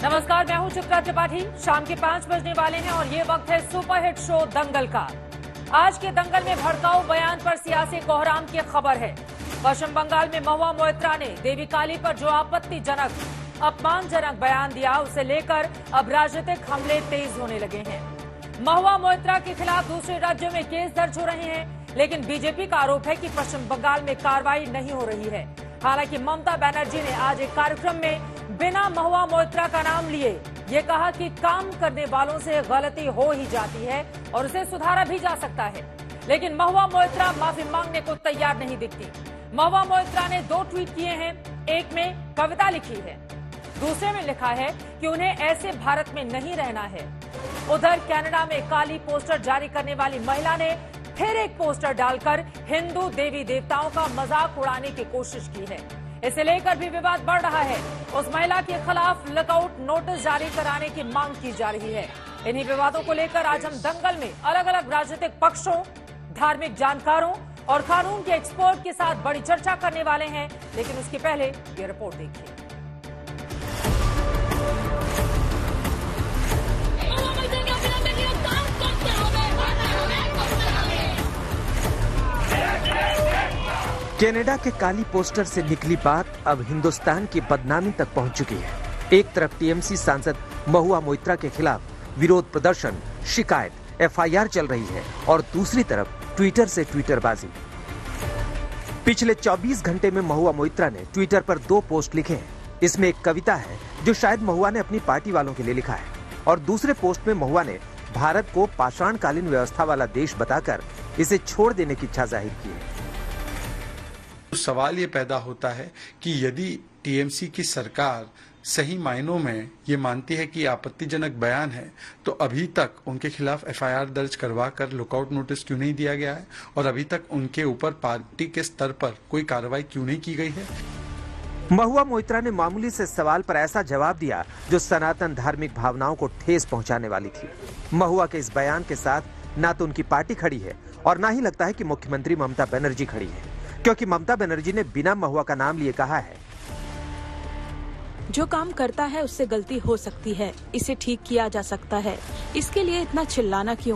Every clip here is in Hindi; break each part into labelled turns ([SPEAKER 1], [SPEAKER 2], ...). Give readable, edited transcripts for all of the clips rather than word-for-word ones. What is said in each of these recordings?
[SPEAKER 1] नमस्कार, मैं हूं चित्रा त्रिपाठी। शाम के 5 बजने वाले हैं और ये वक्त है सुपरहिट शो दंगल का। आज के दंगल में भड़काऊ बयान पर सियासी कोहराम की खबर है। पश्चिम बंगाल में महुआ मोइत्रा ने देवी काली पर जो आपत्तिजनक, अपमानजनक बयान दिया, उसे लेकर अब राजनीतिक हमले तेज होने लगे हैं। महुआ मोइत्रा के खिलाफ दूसरे राज्यों में केस दर्ज हो रहे हैं, लेकिन बीजेपी का आरोप है कि पश्चिम बंगाल में कार्रवाई नहीं हो रही है। हालांकि ममता बनर्जी ने आज एक कार्यक्रम में बिना महुआ मोइत्रा का नाम लिए ये कहा कि काम करने वालों से गलती हो ही जाती है और उसे सुधारा भी जा सकता है, लेकिन महुआ मोइत्रा माफी मांगने को तैयार नहीं दिखती। महुआ मोइत्रा ने 2 ट्वीट किए हैं। एक में कविता लिखी है, दूसरे में लिखा है कि उन्हें ऐसे भारत में नहीं रहना है। उधर कनाडा में काली पोस्टर जारी करने वाली महिला ने फिर एक पोस्टर डालकर हिंदू देवी देवताओं का मजाक उड़ाने की कोशिश की है। इसे लेकर भी विवाद बढ़ रहा है। उस महिला के खिलाफ लुकआउट नोटिस जारी कराने की मांग की जा रही है। इन्हीं विवादों को लेकर आज हम दंगल में अलग अलग राजनीतिक पक्षों, धार्मिक जानकारों और कानून के एक्सपर्ट के साथ बड़ी चर्चा करने वाले हैं, लेकिन उसके पहले ये रिपोर्ट देखिए।
[SPEAKER 2] कनाडा के काली पोस्टर से निकली बात अब हिंदुस्तान की बदनामी तक पहुंच चुकी है। एक तरफ टीएमसी सांसद महुआ मोइत्रा के खिलाफ विरोध प्रदर्शन, शिकायत, एफआईआर चल रही है और दूसरी तरफ ट्विटर से ट्विटरबाजी। पिछले 24 घंटे में महुआ मोइत्रा ने ट्विटर पर 2 पोस्ट लिखे हैं। इसमें एक कविता है जो शायद महुआ ने अपनी पार्टी वालों के लिए लिखा है और दूसरे पोस्ट में महुआ ने भारत को पाषाणकालीन व्यवस्था वाला देश बताकर इसे छोड़ देने की इच्छा जाहिर की है।
[SPEAKER 3] सवाल ये पैदा होता है कि यदि टीएमसी की सरकार सही मायनों में ये मानती है कि आपत्तिजनक बयान है, तो अभी तक उनके खिलाफ एफआईआर दर्ज करवा कर लुकआउट नोटिस क्यों नहीं दिया गया है और अभी तक उनके ऊपर पार्टी के स्तर पर कोई कार्रवाई क्यों नहीं की गई है।
[SPEAKER 2] महुआ मोइत्रा ने मामूली से सवाल पर ऐसा जवाब दिया जो सनातन धार्मिक भावनाओं को ठेस पहुंचाने वाली थी। महुआ के इस बयान के साथ ना तो उनकी पार्टी खड़ी है और ना ही लगता है कि मुख्यमंत्री ममता बनर्जी खड़ी है, क्योंकि ममता बनर्जी ने बिना महुआ का नाम लिए कहा है,
[SPEAKER 4] जो काम करता है उससे गलती हो सकती है, इसे ठीक किया जा सकता है, इसके लिए इतना चिल्लाना क्यों।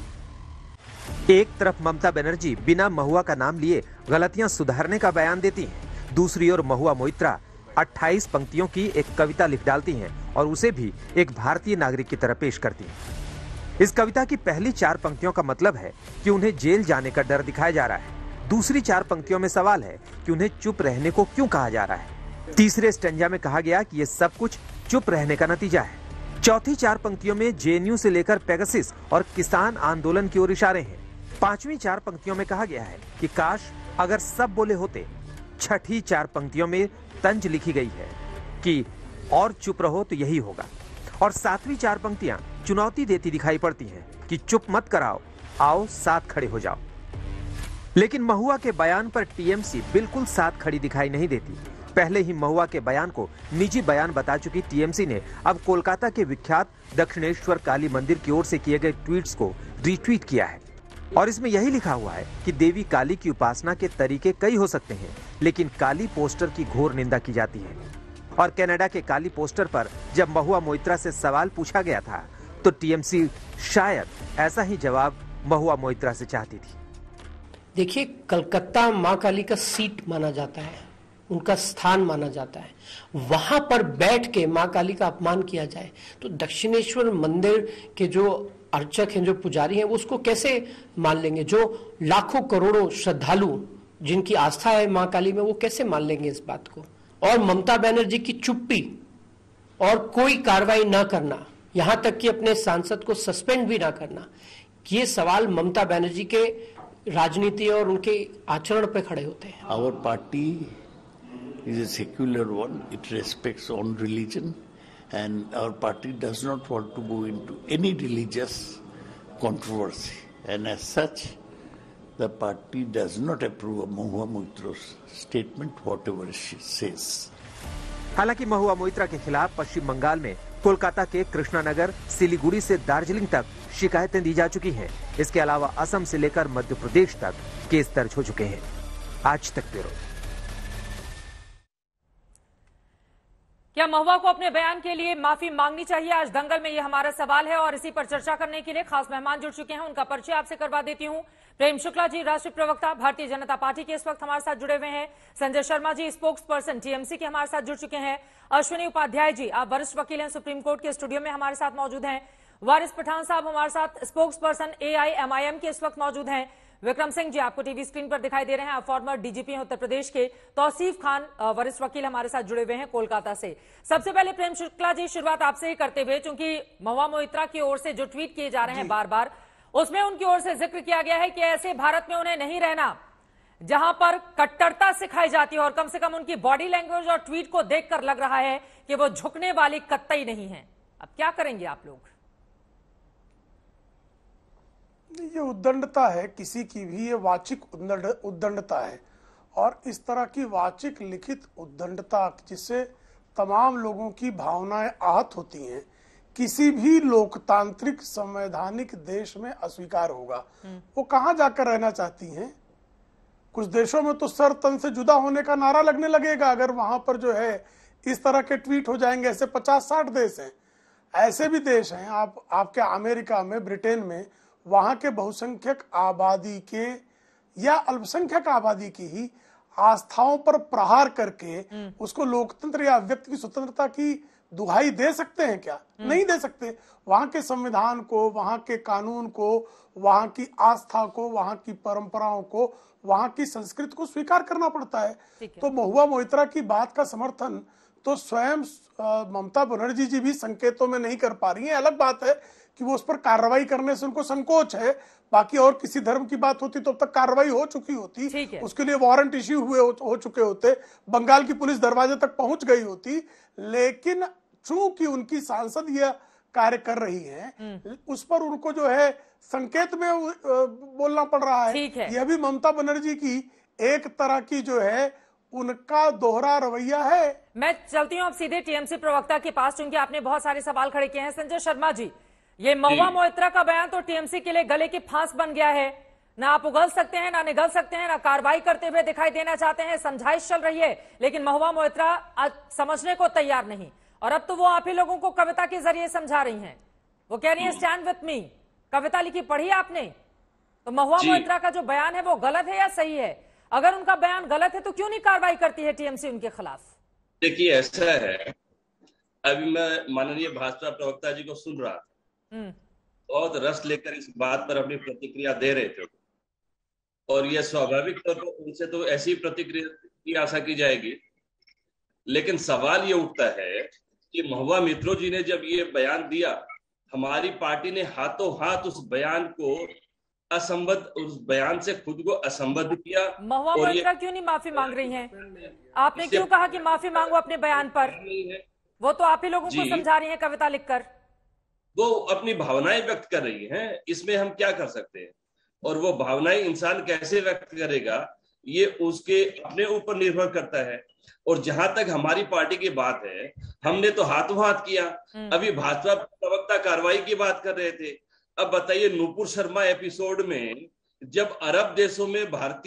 [SPEAKER 2] एक तरफ ममता बनर्जी बिना महुआ का नाम लिए गलतियां सुधारने का बयान देती हैं, दूसरी ओर महुआ मोइत्रा 28 पंक्तियों की एक कविता लिख डालती हैं और उसे भी एक भारतीय नागरिक की तरह पेश करती हैं। इस कविता की पहली 4 पंक्तियों का मतलब है कि उन्हें जेल जाने का डर दिखाया जा रहा है। दूसरी 4 पंक्तियों में सवाल है कि उन्हें चुप रहने को क्यों कहा जा रहा है। तीसरे स्टेंजा में कहा गया कि ये सब कुछ चुप रहने का नतीजा है। चौथी 4 पंक्तियों में जेएनयू से लेकर पेगासस और किसान आंदोलन की ओर इशारे हैं। पांचवी 4 पंक्तियों में कहा गया है कि काश अगर सब बोले होते। छठी 4 पंक्तियों में तंज लिखी गई है कि और चुप रहो तो यही होगा। और 7वीं 4 पंक्तियां चुनौती देती दिखाई पड़ती हैं कि चुप मत कराओ, आओ साथ खड़े हो जाओ। लेकिन महुआ के बयान पर टीएमसी बिल्कुल साथ खड़ी दिखाई नहीं देती। पहले ही महुआ के बयान को निजी बयान बता चुकी टीएमसी ने अब कोलकाता के विख्यात दक्षिणेश्वर काली मंदिर की ओर से किए गए ट्वीट्स को रीट्वीट किया है और इसमें यही लिखा हुआ है कि देवी काली की उपासना के तरीके कई हो सकते हैं, लेकिन काली पोस्टर की घोर निंदा की जाती है। और कनाडा के काली पोस्टर पर जब महुआ मोइत्रा से सवाल पूछा गया था तो टीएमसी शायद ऐसा ही जवाब महुआ मोइत्रा से चाहती थी।
[SPEAKER 5] देखिए, कलकत्ता माँ काली का सीट माना जाता है, उनका स्थान माना जाता है। वहां पर बैठ के माँ काली का अपमान किया जाए तो दक्षिणेश्वर मंदिर के जो अर्चक हैं, जो पुजारी हैं, वो उसको कैसे मान लेंगे। जो लाखों करोड़ों श्रद्धालु जिनकी आस्था है माँ काली में, वो कैसे मान लेंगे इस बात को। और ममता बनर्जी की चुप्पी और कोई कार्रवाई ना करना, यहां तक कि अपने सांसद को सस्पेंड भी ना करना, ये सवाल ममता बनर्जी के राजनीति और उनके आचरण पे खड़े होते हैं।
[SPEAKER 6] Our party is a secular one. It respects own religion, and our party does not want to go into any religious controversy. And as such, the party does not approve of Mahua Moitra's statement, whatever she says.
[SPEAKER 2] हालांकि महुआ मोइत्रा के खिलाफ पश्चिम बंगाल में कोलकाता के कृष्णानगर, सिलीगुड़ी से दार्जिलिंग तक शिकायतें दी जा चुकी हैं। इसके अलावा असम से लेकर मध्य प्रदेश तक केस दर्ज हो चुके हैं। आज तक ब्यूरो।
[SPEAKER 1] क्या महुआ को अपने बयान के लिए माफी मांगनी चाहिए आज दंगल में? ये हमारा सवाल है और इसी पर चर्चा करने के लिए खास मेहमान जुड़ चुके हैं। उनका परिचय आपसे करवा देती हूं। प्रेम शुक्ला जी, राष्ट्रीय प्रवक्ता भारतीय जनता पार्टी के इस वक्त हमारे साथ जुड़े हुए हैं। Sanjay Sharma ji, spokesperson TMC के हमारे साथ जुड़ चुके हैं। अश्विनी उपाध्याय जी, आप वरिष्ठ वकील हैं, सुप्रीम कोर्ट के स्टूडियो में हमारे साथ मौजूद हैं। वारिस पठान साहब हमारे साथ स्पोक्स पर्सन AIMIM के इस वक्त मौजूद हैं। विक्रम सिंह जी, आपको टीवी स्क्रीन पर दिखाई दे रहे हैं, आप फॉर्मर डीजीपी हैं उत्तर प्रदेश के। तौसीफ खान, वरिष्ठ वकील हमारे साथ जुड़े हुए हैं कोलकाता से। सबसे पहले प्रेम शुक्ला जी, शुरुआत आपसे ही करते हुए, क्योंकि महुआ मोइत्रा की ओर से जो ट्वीट किए जा रहे हैं बार बार, उसमें उनकी ओर से जिक्र किया गया है कि ऐसे भारत में उन्हें नहीं रहना जहां पर कट्टरता सिखाई जाती है, और कम से कम उनकी बॉडी लैंग्वेज और ट्वीट को देखकर लग रहा है कि वो झुकने वाली कतई नहीं है। अब क्या करेंगे आप लोग?
[SPEAKER 7] ये उद्दंडता है, किसी की भी ये वाचिक उद्दंडता है, और इस तरह की वाचिक लिखित उद्दंडता जिससे तमाम लोगों की भावनाएं आहत होती हैं, किसी भी लोकतांत्रिक संवैधानिक देश में अस्वीकार होगा। वो कहाँ जाकर रहना चाहती हैं? कुछ देशों में तो सर तन से जुदा होने का नारा लगने लगेगा अगर वहां पर जो है इस तरह के ट्वीट हो जाएंगे। ऐसे 50-60 देश हैं, ऐसे भी देश हैं आपके अमेरिका में, ब्रिटेन में, वहां के बहुसंख्यक आबादी के या अल्पसंख्यक आबादी की ही आस्थाओं पर प्रहार करके उसको लोकतंत्र या व्यक्ति की स्वतंत्रता की दुहाई दे सकते हैं क्या? नहीं दे सकते। वहां के संविधान को, वहां के कानून को, वहां की आस्था को, वहां की परंपराओं को, वहां की संस्कृति को स्वीकार करना पड़ता है। तो महुआ मोइत्रा की बात का समर्थन तो स्वयं ममता बनर्जी जी भी संकेतों में नहीं कर पा रही है। अलग बात है कि वो उस पर कार्रवाई करने से उनको संकोच है। बाकी और किसी धर्म की बात होती तो अब तक कार्रवाई हो चुकी होती, उसके लिए वारंट इश्यू हो चुके होते, बंगाल की पुलिस दरवाजे तक पहुंच गई होती। लेकिन चूंकि उनकी सांसद यह कार्य कर रही हैं, उस पर उनको जो है संकेत में बोलना पड़ रहा है। यह भी ममता बनर्जी की एक तरह की जो है उनका दोहरा रवैया है।
[SPEAKER 1] मैं चलती हूं अब सीधे टीएमसी प्रवक्ता के पास, क्योंकि आपने बहुत सारे सवाल खड़े किए हैं। संजय शर्मा जी, ये महुआ मोइत्रा का बयान तो टीएमसी के लिए गले की फांस बन गया है। ना आप उगल सकते हैं, ना निगल सकते हैं, ना कार्रवाई करते हुए दिखाई देना चाहते हैं। समझाइश चल रही है, लेकिन महुआ मोइत्रा समझने को तैयार नहीं। और अब तो वो आप ही लोगों को कविता के जरिए समझा रही हैं। वो कह रही है स्टैंड विथ मी। कविता लिखी पढ़ी आपने? तो महुआ मोइत्रा का जो बयान है वो गलत है या सही है? अगर उनका बयान गलत है तो क्यों नहीं कार्रवाई करती है टीएमसी उनके खिलाफ?
[SPEAKER 8] देखिए, ऐसा है, अभी मैं माननीय भाजपा प्रवक्ता जी को सुन रहा था, बहुत रस लेकर इस बात पर अपनी प्रतिक्रिया दे रहे थे, और यह स्वाभाविक तौर पर उनसे तो ऐसी प्रतिक्रिया की आशा की जाएगी। लेकिन सवाल ये उठता है कि महुआ मोइत्रा जी ने जब ये बयान दिया, हमारी पार्टी ने हाथों हाथ उस बयान को असंबद्ध, उस बयान से खुद को असंबद्ध किया।
[SPEAKER 1] महुआ मोइत्रा क्यों नहीं माफी मांग रही हैं? आपने क्यों कहा कि माफी मांगो अपने बयान पर? वो तो आप ही लोगों को समझा रही हैं कविता लिखकर।
[SPEAKER 8] वो अपनी भावनाएं व्यक्त कर रही हैं, इसमें हम क्या कर सकते हैं? और वो भावनाएं इंसान कैसे व्यक्त करेगा, ये उसके अपने ऊपर निर्भर करता है। और जहां तक हमारी पार्टी की बात है, हमने तो हाथों हाथ किया। अभी भाजपा प्रवक्ता कार्रवाई की बात कर रहे थे। अब बताइए, नूपुर शर्मा एपिसोड में जब अरब देशों में भारत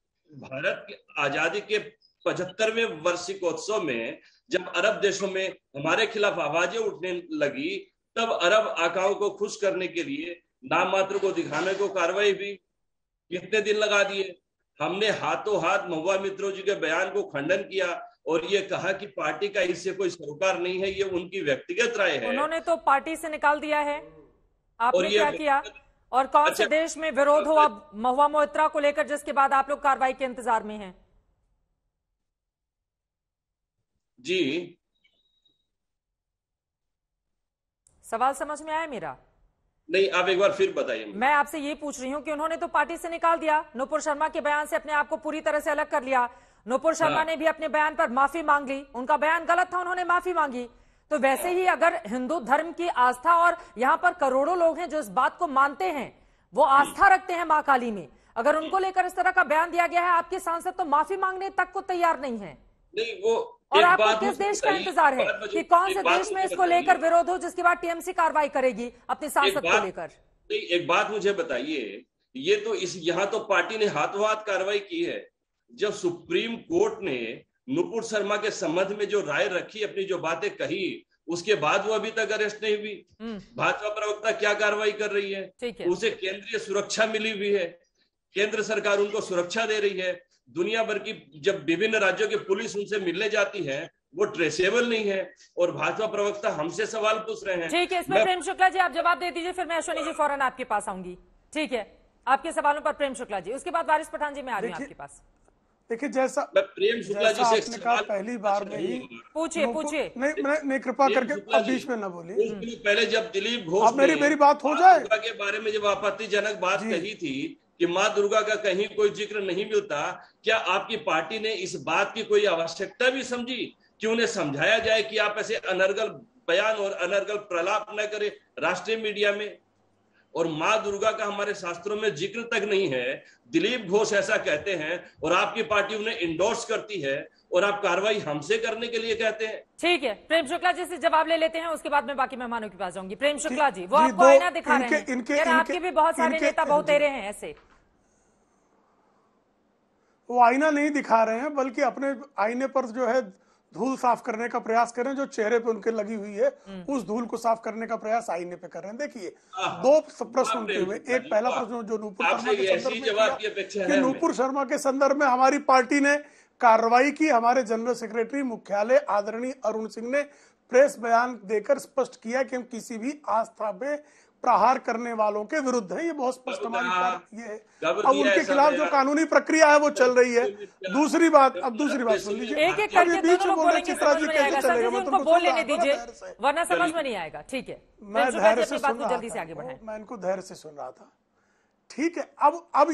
[SPEAKER 8] की आजादी के 75वें वार्षिकोत्सव में जब अरब देशों में हमारे खिलाफ आवाजें उठने लगी, तब अरब आकाओं को खुश करने के लिए, नाम मात्र को दिखाने को कार्रवाई भी कितने दिन लगा दिए। हमने हाथों हाथ महुआ मोइत्रा जी के बयान को खंडन किया और ये कहा कि पार्टी का इससे कोई सरोकार नहीं है, ये उनकी व्यक्तिगत राय है।
[SPEAKER 1] उन्होंने तो पार्टी से निकाल दिया है, आपने क्या किया? और कौन से देश में विरोध हो अब महुआ मोइत्रा को लेकर, जिसके बाद आप लोग कार्रवाई के इंतजार में हैं?
[SPEAKER 8] जी,
[SPEAKER 1] सवाल समझ में आया मेरा?
[SPEAKER 8] नहीं, आप एक बार फिर बताइए।
[SPEAKER 1] मैं आपसे ये पूछ रही हूँ कि उन्होंने तो पार्टी से निकाल दिया, नूपुर शर्मा के बयान से अपने आप को पूरी तरह से अलग कर लिया। नूपुर शर्मा ने भी अपने बयान पर माफी मांग ली, उनका बयान गलत था, उन्होंने माफी मांगी। तो वैसे ही अगर हिंदू धर्म की आस्था, और यहाँ पर करोड़ों लोग हैं जो इस बात को मानते हैं, वो आस्था रखते हैं मां काली में, अगर उनको लेकर इस तरह का बयान दिया गया है, आपके सांसद तो माफी मांगने तक को तैयार नहीं है।
[SPEAKER 8] नहीं, वो
[SPEAKER 1] और आपको किस देश का इंतजार है कि कौन से देश में इसको लेकर विरोध हो, जिसके बाद टीएमसी कार्रवाई करेगी अपने सांसद को लेकर?
[SPEAKER 8] नहीं, एक बात मुझे बताइए, ये तो यहाँ तो पार्टी ने हाथों हाथ कार्रवाई की है। जब सुप्रीम कोर्ट ने नुपुर शर्मा के संबंध में जो राय रखी, अपनी जो बातें कही, उसके बाद वो अभी तक अरेस्ट नहीं हुई। भाजपा प्रवक्ता क्या कार्रवाई कर रही है? उसे केंद्रीय सुरक्षा मिली हुई है, केंद्र सरकार उनको सुरक्षा दे रही है। दुनिया भर की जब विभिन्न राज्यों की पुलिस उनसे मिलने जाती है, वो ट्रेसेबल नहीं है, और भाजपा प्रवक्ता हमसे सवाल पूछ रहे हैं।
[SPEAKER 1] ठीक है, इसमें प्रेम शुक्ला जी आप जवाब दे दीजिए, फिर मैं अश्विनी जी फौरन आपके पास आऊंगी। ठीक है, आपके सवालों पर प्रेम शुक्ला जी, उसके बाद वारिस पठान जी मैं आ रही हूँ आपके पास।
[SPEAKER 7] देखिए, जैसा
[SPEAKER 8] प्रेम शुक्ला जी से
[SPEAKER 7] आपने कहा पहली बार में ही
[SPEAKER 1] पूछिए।
[SPEAKER 7] नहीं कृपा करके अब बीच में न बोलिए।
[SPEAKER 8] कुछ दिन पहले जब दिलीप घोष
[SPEAKER 7] ने मेरी बात हो जाए
[SPEAKER 8] के बारे में जब आपत्तिजनक बात कही थी कि मां दुर्गा का कहीं कोई जिक्र नहीं मिलता, क्या आपकी पार्टी ने इस बात की कोई आवश्यकता भी समझी कि उन्हें समझाया जाए कि आप ऐसे अनर्गल बयान और अनर्गल प्रलाप न करें राष्ट्रीय मीडिया में? और मां दुर्गा का हमारे शास्त्रों में जिक्र तक नहीं है, दिलीप घोष ऐसा कहते हैं और आपकी पार्टी उन्हें इंडोर्स करती है, और आप कार्रवाई हमसे करने के लिए कहते हैं। ठीक है,
[SPEAKER 1] प्रेम शुक्ला जी से जवाब ले लेते हैं, उसके बाद मैं बाकी मेहमानों के पास जाऊंगी। प्रेम शुक्ला जी, वो आपको आईना दिखा रहे हैं, आपके भी बहुत सारे नेता बहुतेरे हैं ऐसे।
[SPEAKER 7] वो आईना नहीं दिखा रहे हैं, बल्कि अपने आईने पर जो है धूल साफ करने का प्रयास कर रहे हैं, जो चेहरे पे उनके लगी हुई है, उस धूल को साफ करने का प्रयास आईने पे कर रहे हैं। देखिए, दो प्रश्न उनके हुए। एक पहला प्रश्न जो नुपुर शर्मा के संदर्भ में किया कि नुपुर शर्मा के संदर्भ में हमारी पार्टी ने कार्रवाई की। हमारे जनरल सेक्रेटरी मुख्यालय आदरणीय अरुण सिंह ने प्रेस बयान देकर स्पष्ट किया कि हम किसी भी आस्था पे प्रहार करने वालों के विरुद्ध है। ये बहुत स्पष्ट हमारी ये है। अब उनके खिलाफ जो कानूनी प्रक्रिया है वो चल रही है। दूसरी बात सुन लीजिए,
[SPEAKER 1] एक एक करके बीच में बोलेंगे, चित्रा जी कैसे चलेगा? उनको बोल लेने दीजिए, वरना समझ में नहीं आएगा। ठीक है,
[SPEAKER 7] मैं धैर्य से सुन रहा
[SPEAKER 1] जल्दी से आगे बढ़ाएं।
[SPEAKER 7] मैं इनको धैर्य से सुन रहा था। ठीक है, अब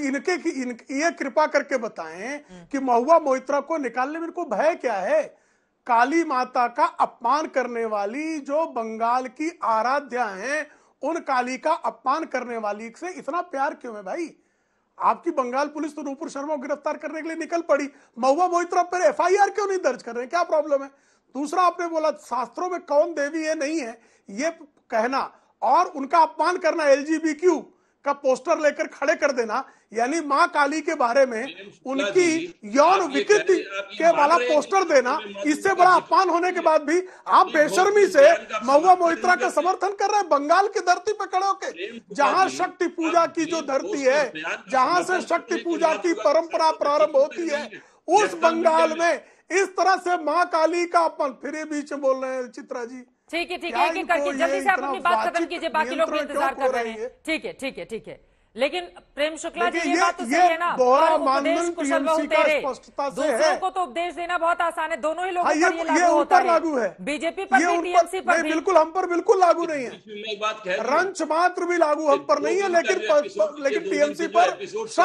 [SPEAKER 7] ये कृपा करके बताएं कि महुआ मोइत्रा को निकालने में इनको भय क्या है? काली माता का अपमान करने वाली जो बंगाल की आराध्या है, उन काली का अपमान करने वाली से इतना प्यार क्यों है भाई? आपकी बंगाल पुलिस तो नुपुर शर्मा को गिरफ्तार करने के लिए निकल पड़ी, महुआ मोइत्रा पर एफआईआर क्यों नहीं दर्ज कर रहे हैं? क्या प्रॉब्लम है? दूसरा, आपने बोला शास्त्रों में कौन देवी है नहीं है ये कहना, और उनका अपमान करना, एलजीबीक्यू का पोस्टर लेकर खड़े कर देना, यानी मां काली के बारे में उनकी यौन विकृति के वाला पोस्टर देना, इससे बड़ा अपमान होने के बाद भी आप बेशर्मी से महुआ मोइत्रा का समर्थन कर रहे हैं। बंगाल की धरती पर खड़े होकर, जहां शक्ति पूजा की जो धरती है, जहां से शक्ति पूजा की परंपरा प्रारंभ होती है, उस बंगाल में इस तरह से मां काली का अपमान। फिर ये बीच में बोल रहे हैं चित्रा जी।
[SPEAKER 1] ठीक है, एक एक करके जल्दी से आप अपनी बात खत्म कीजिए, बाकी लोग भी इंतजार कर रहे हैं। ठीक है। लेकिन प्रेम शुक्ला जी, ये बात तो सही है ना, उपदेश कुशल बहुतेरे, दूसरों को तो उपदेश देना बहुत आसान है, दोनों ही लोगों पर ये लागू है। बीजेपी पर भी, टीएमसी पर भी।
[SPEAKER 7] बिल्कुल हम पर बिल्कुल लागू नहीं है, रंच मात्र भी लागू हम पर नहीं है, लेकिन टीएमसी पर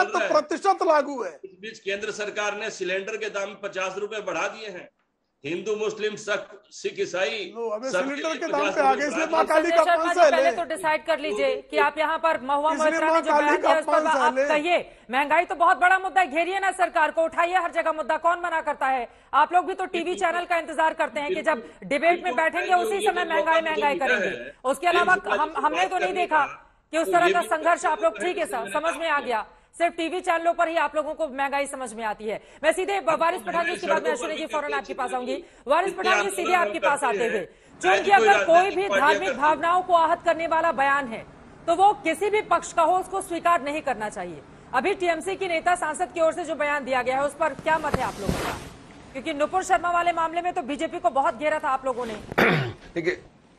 [SPEAKER 7] 100% लागू है।
[SPEAKER 8] इस बीच केंद्र सरकार ने सिलेंडर के दाम 50 रुपए बढ़ा दिए हैं। हिंदू मुस्लिम सिख ईसाई
[SPEAKER 7] सिलेंडर के दाम पे आगे, इसलिए मां काली का अपमान
[SPEAKER 1] पहले तो डिसाइड कर लीजिए कि आप यहाँ पर महुआ मोइत्रा ने जो बयान दिया उस पर आप कहिए। महंगाई तो बहुत बड़ा मुद्दा है, घेरिए ना सरकार को, उठाइए हर जगह मुद्दा, कौन मना करता है? आप लोग भी तो टीवी चैनल का इंतजार करते हैं कि जब डिबेट में बैठेंगे उसी समय महंगाई करेंगे। उसके अलावा हमने तो नहीं देखा कि उस तरह का संघर्ष आप लोग, ठीक है सर, समझ में आ गया, सिर्फ टीवी चैनलों पर ही आप लोगों को महंगाई समझ में आती है। मैं सीधे वारिस पठान जी, उसके बाद में अश्विनी जी फौरन आपके पास आऊंगी। वारिस पठान जी, सीधे आपके पास आते हुए, क्योंकि अगर कोई भी धार्मिक भावनाओं को आहत करने वाला बयान है तो वो किसी भी पक्ष का हो, उसको स्वीकार नहीं करना चाहिए। अभी टीएमसी की नेता सांसद की ओर से जो बयान दिया गया है उस पर क्या मत है आप लोगों का? क्योंकि नुपुर शर्मा वाले मामले में तो बीजेपी को बहुत घेरा था आप लोगों ने।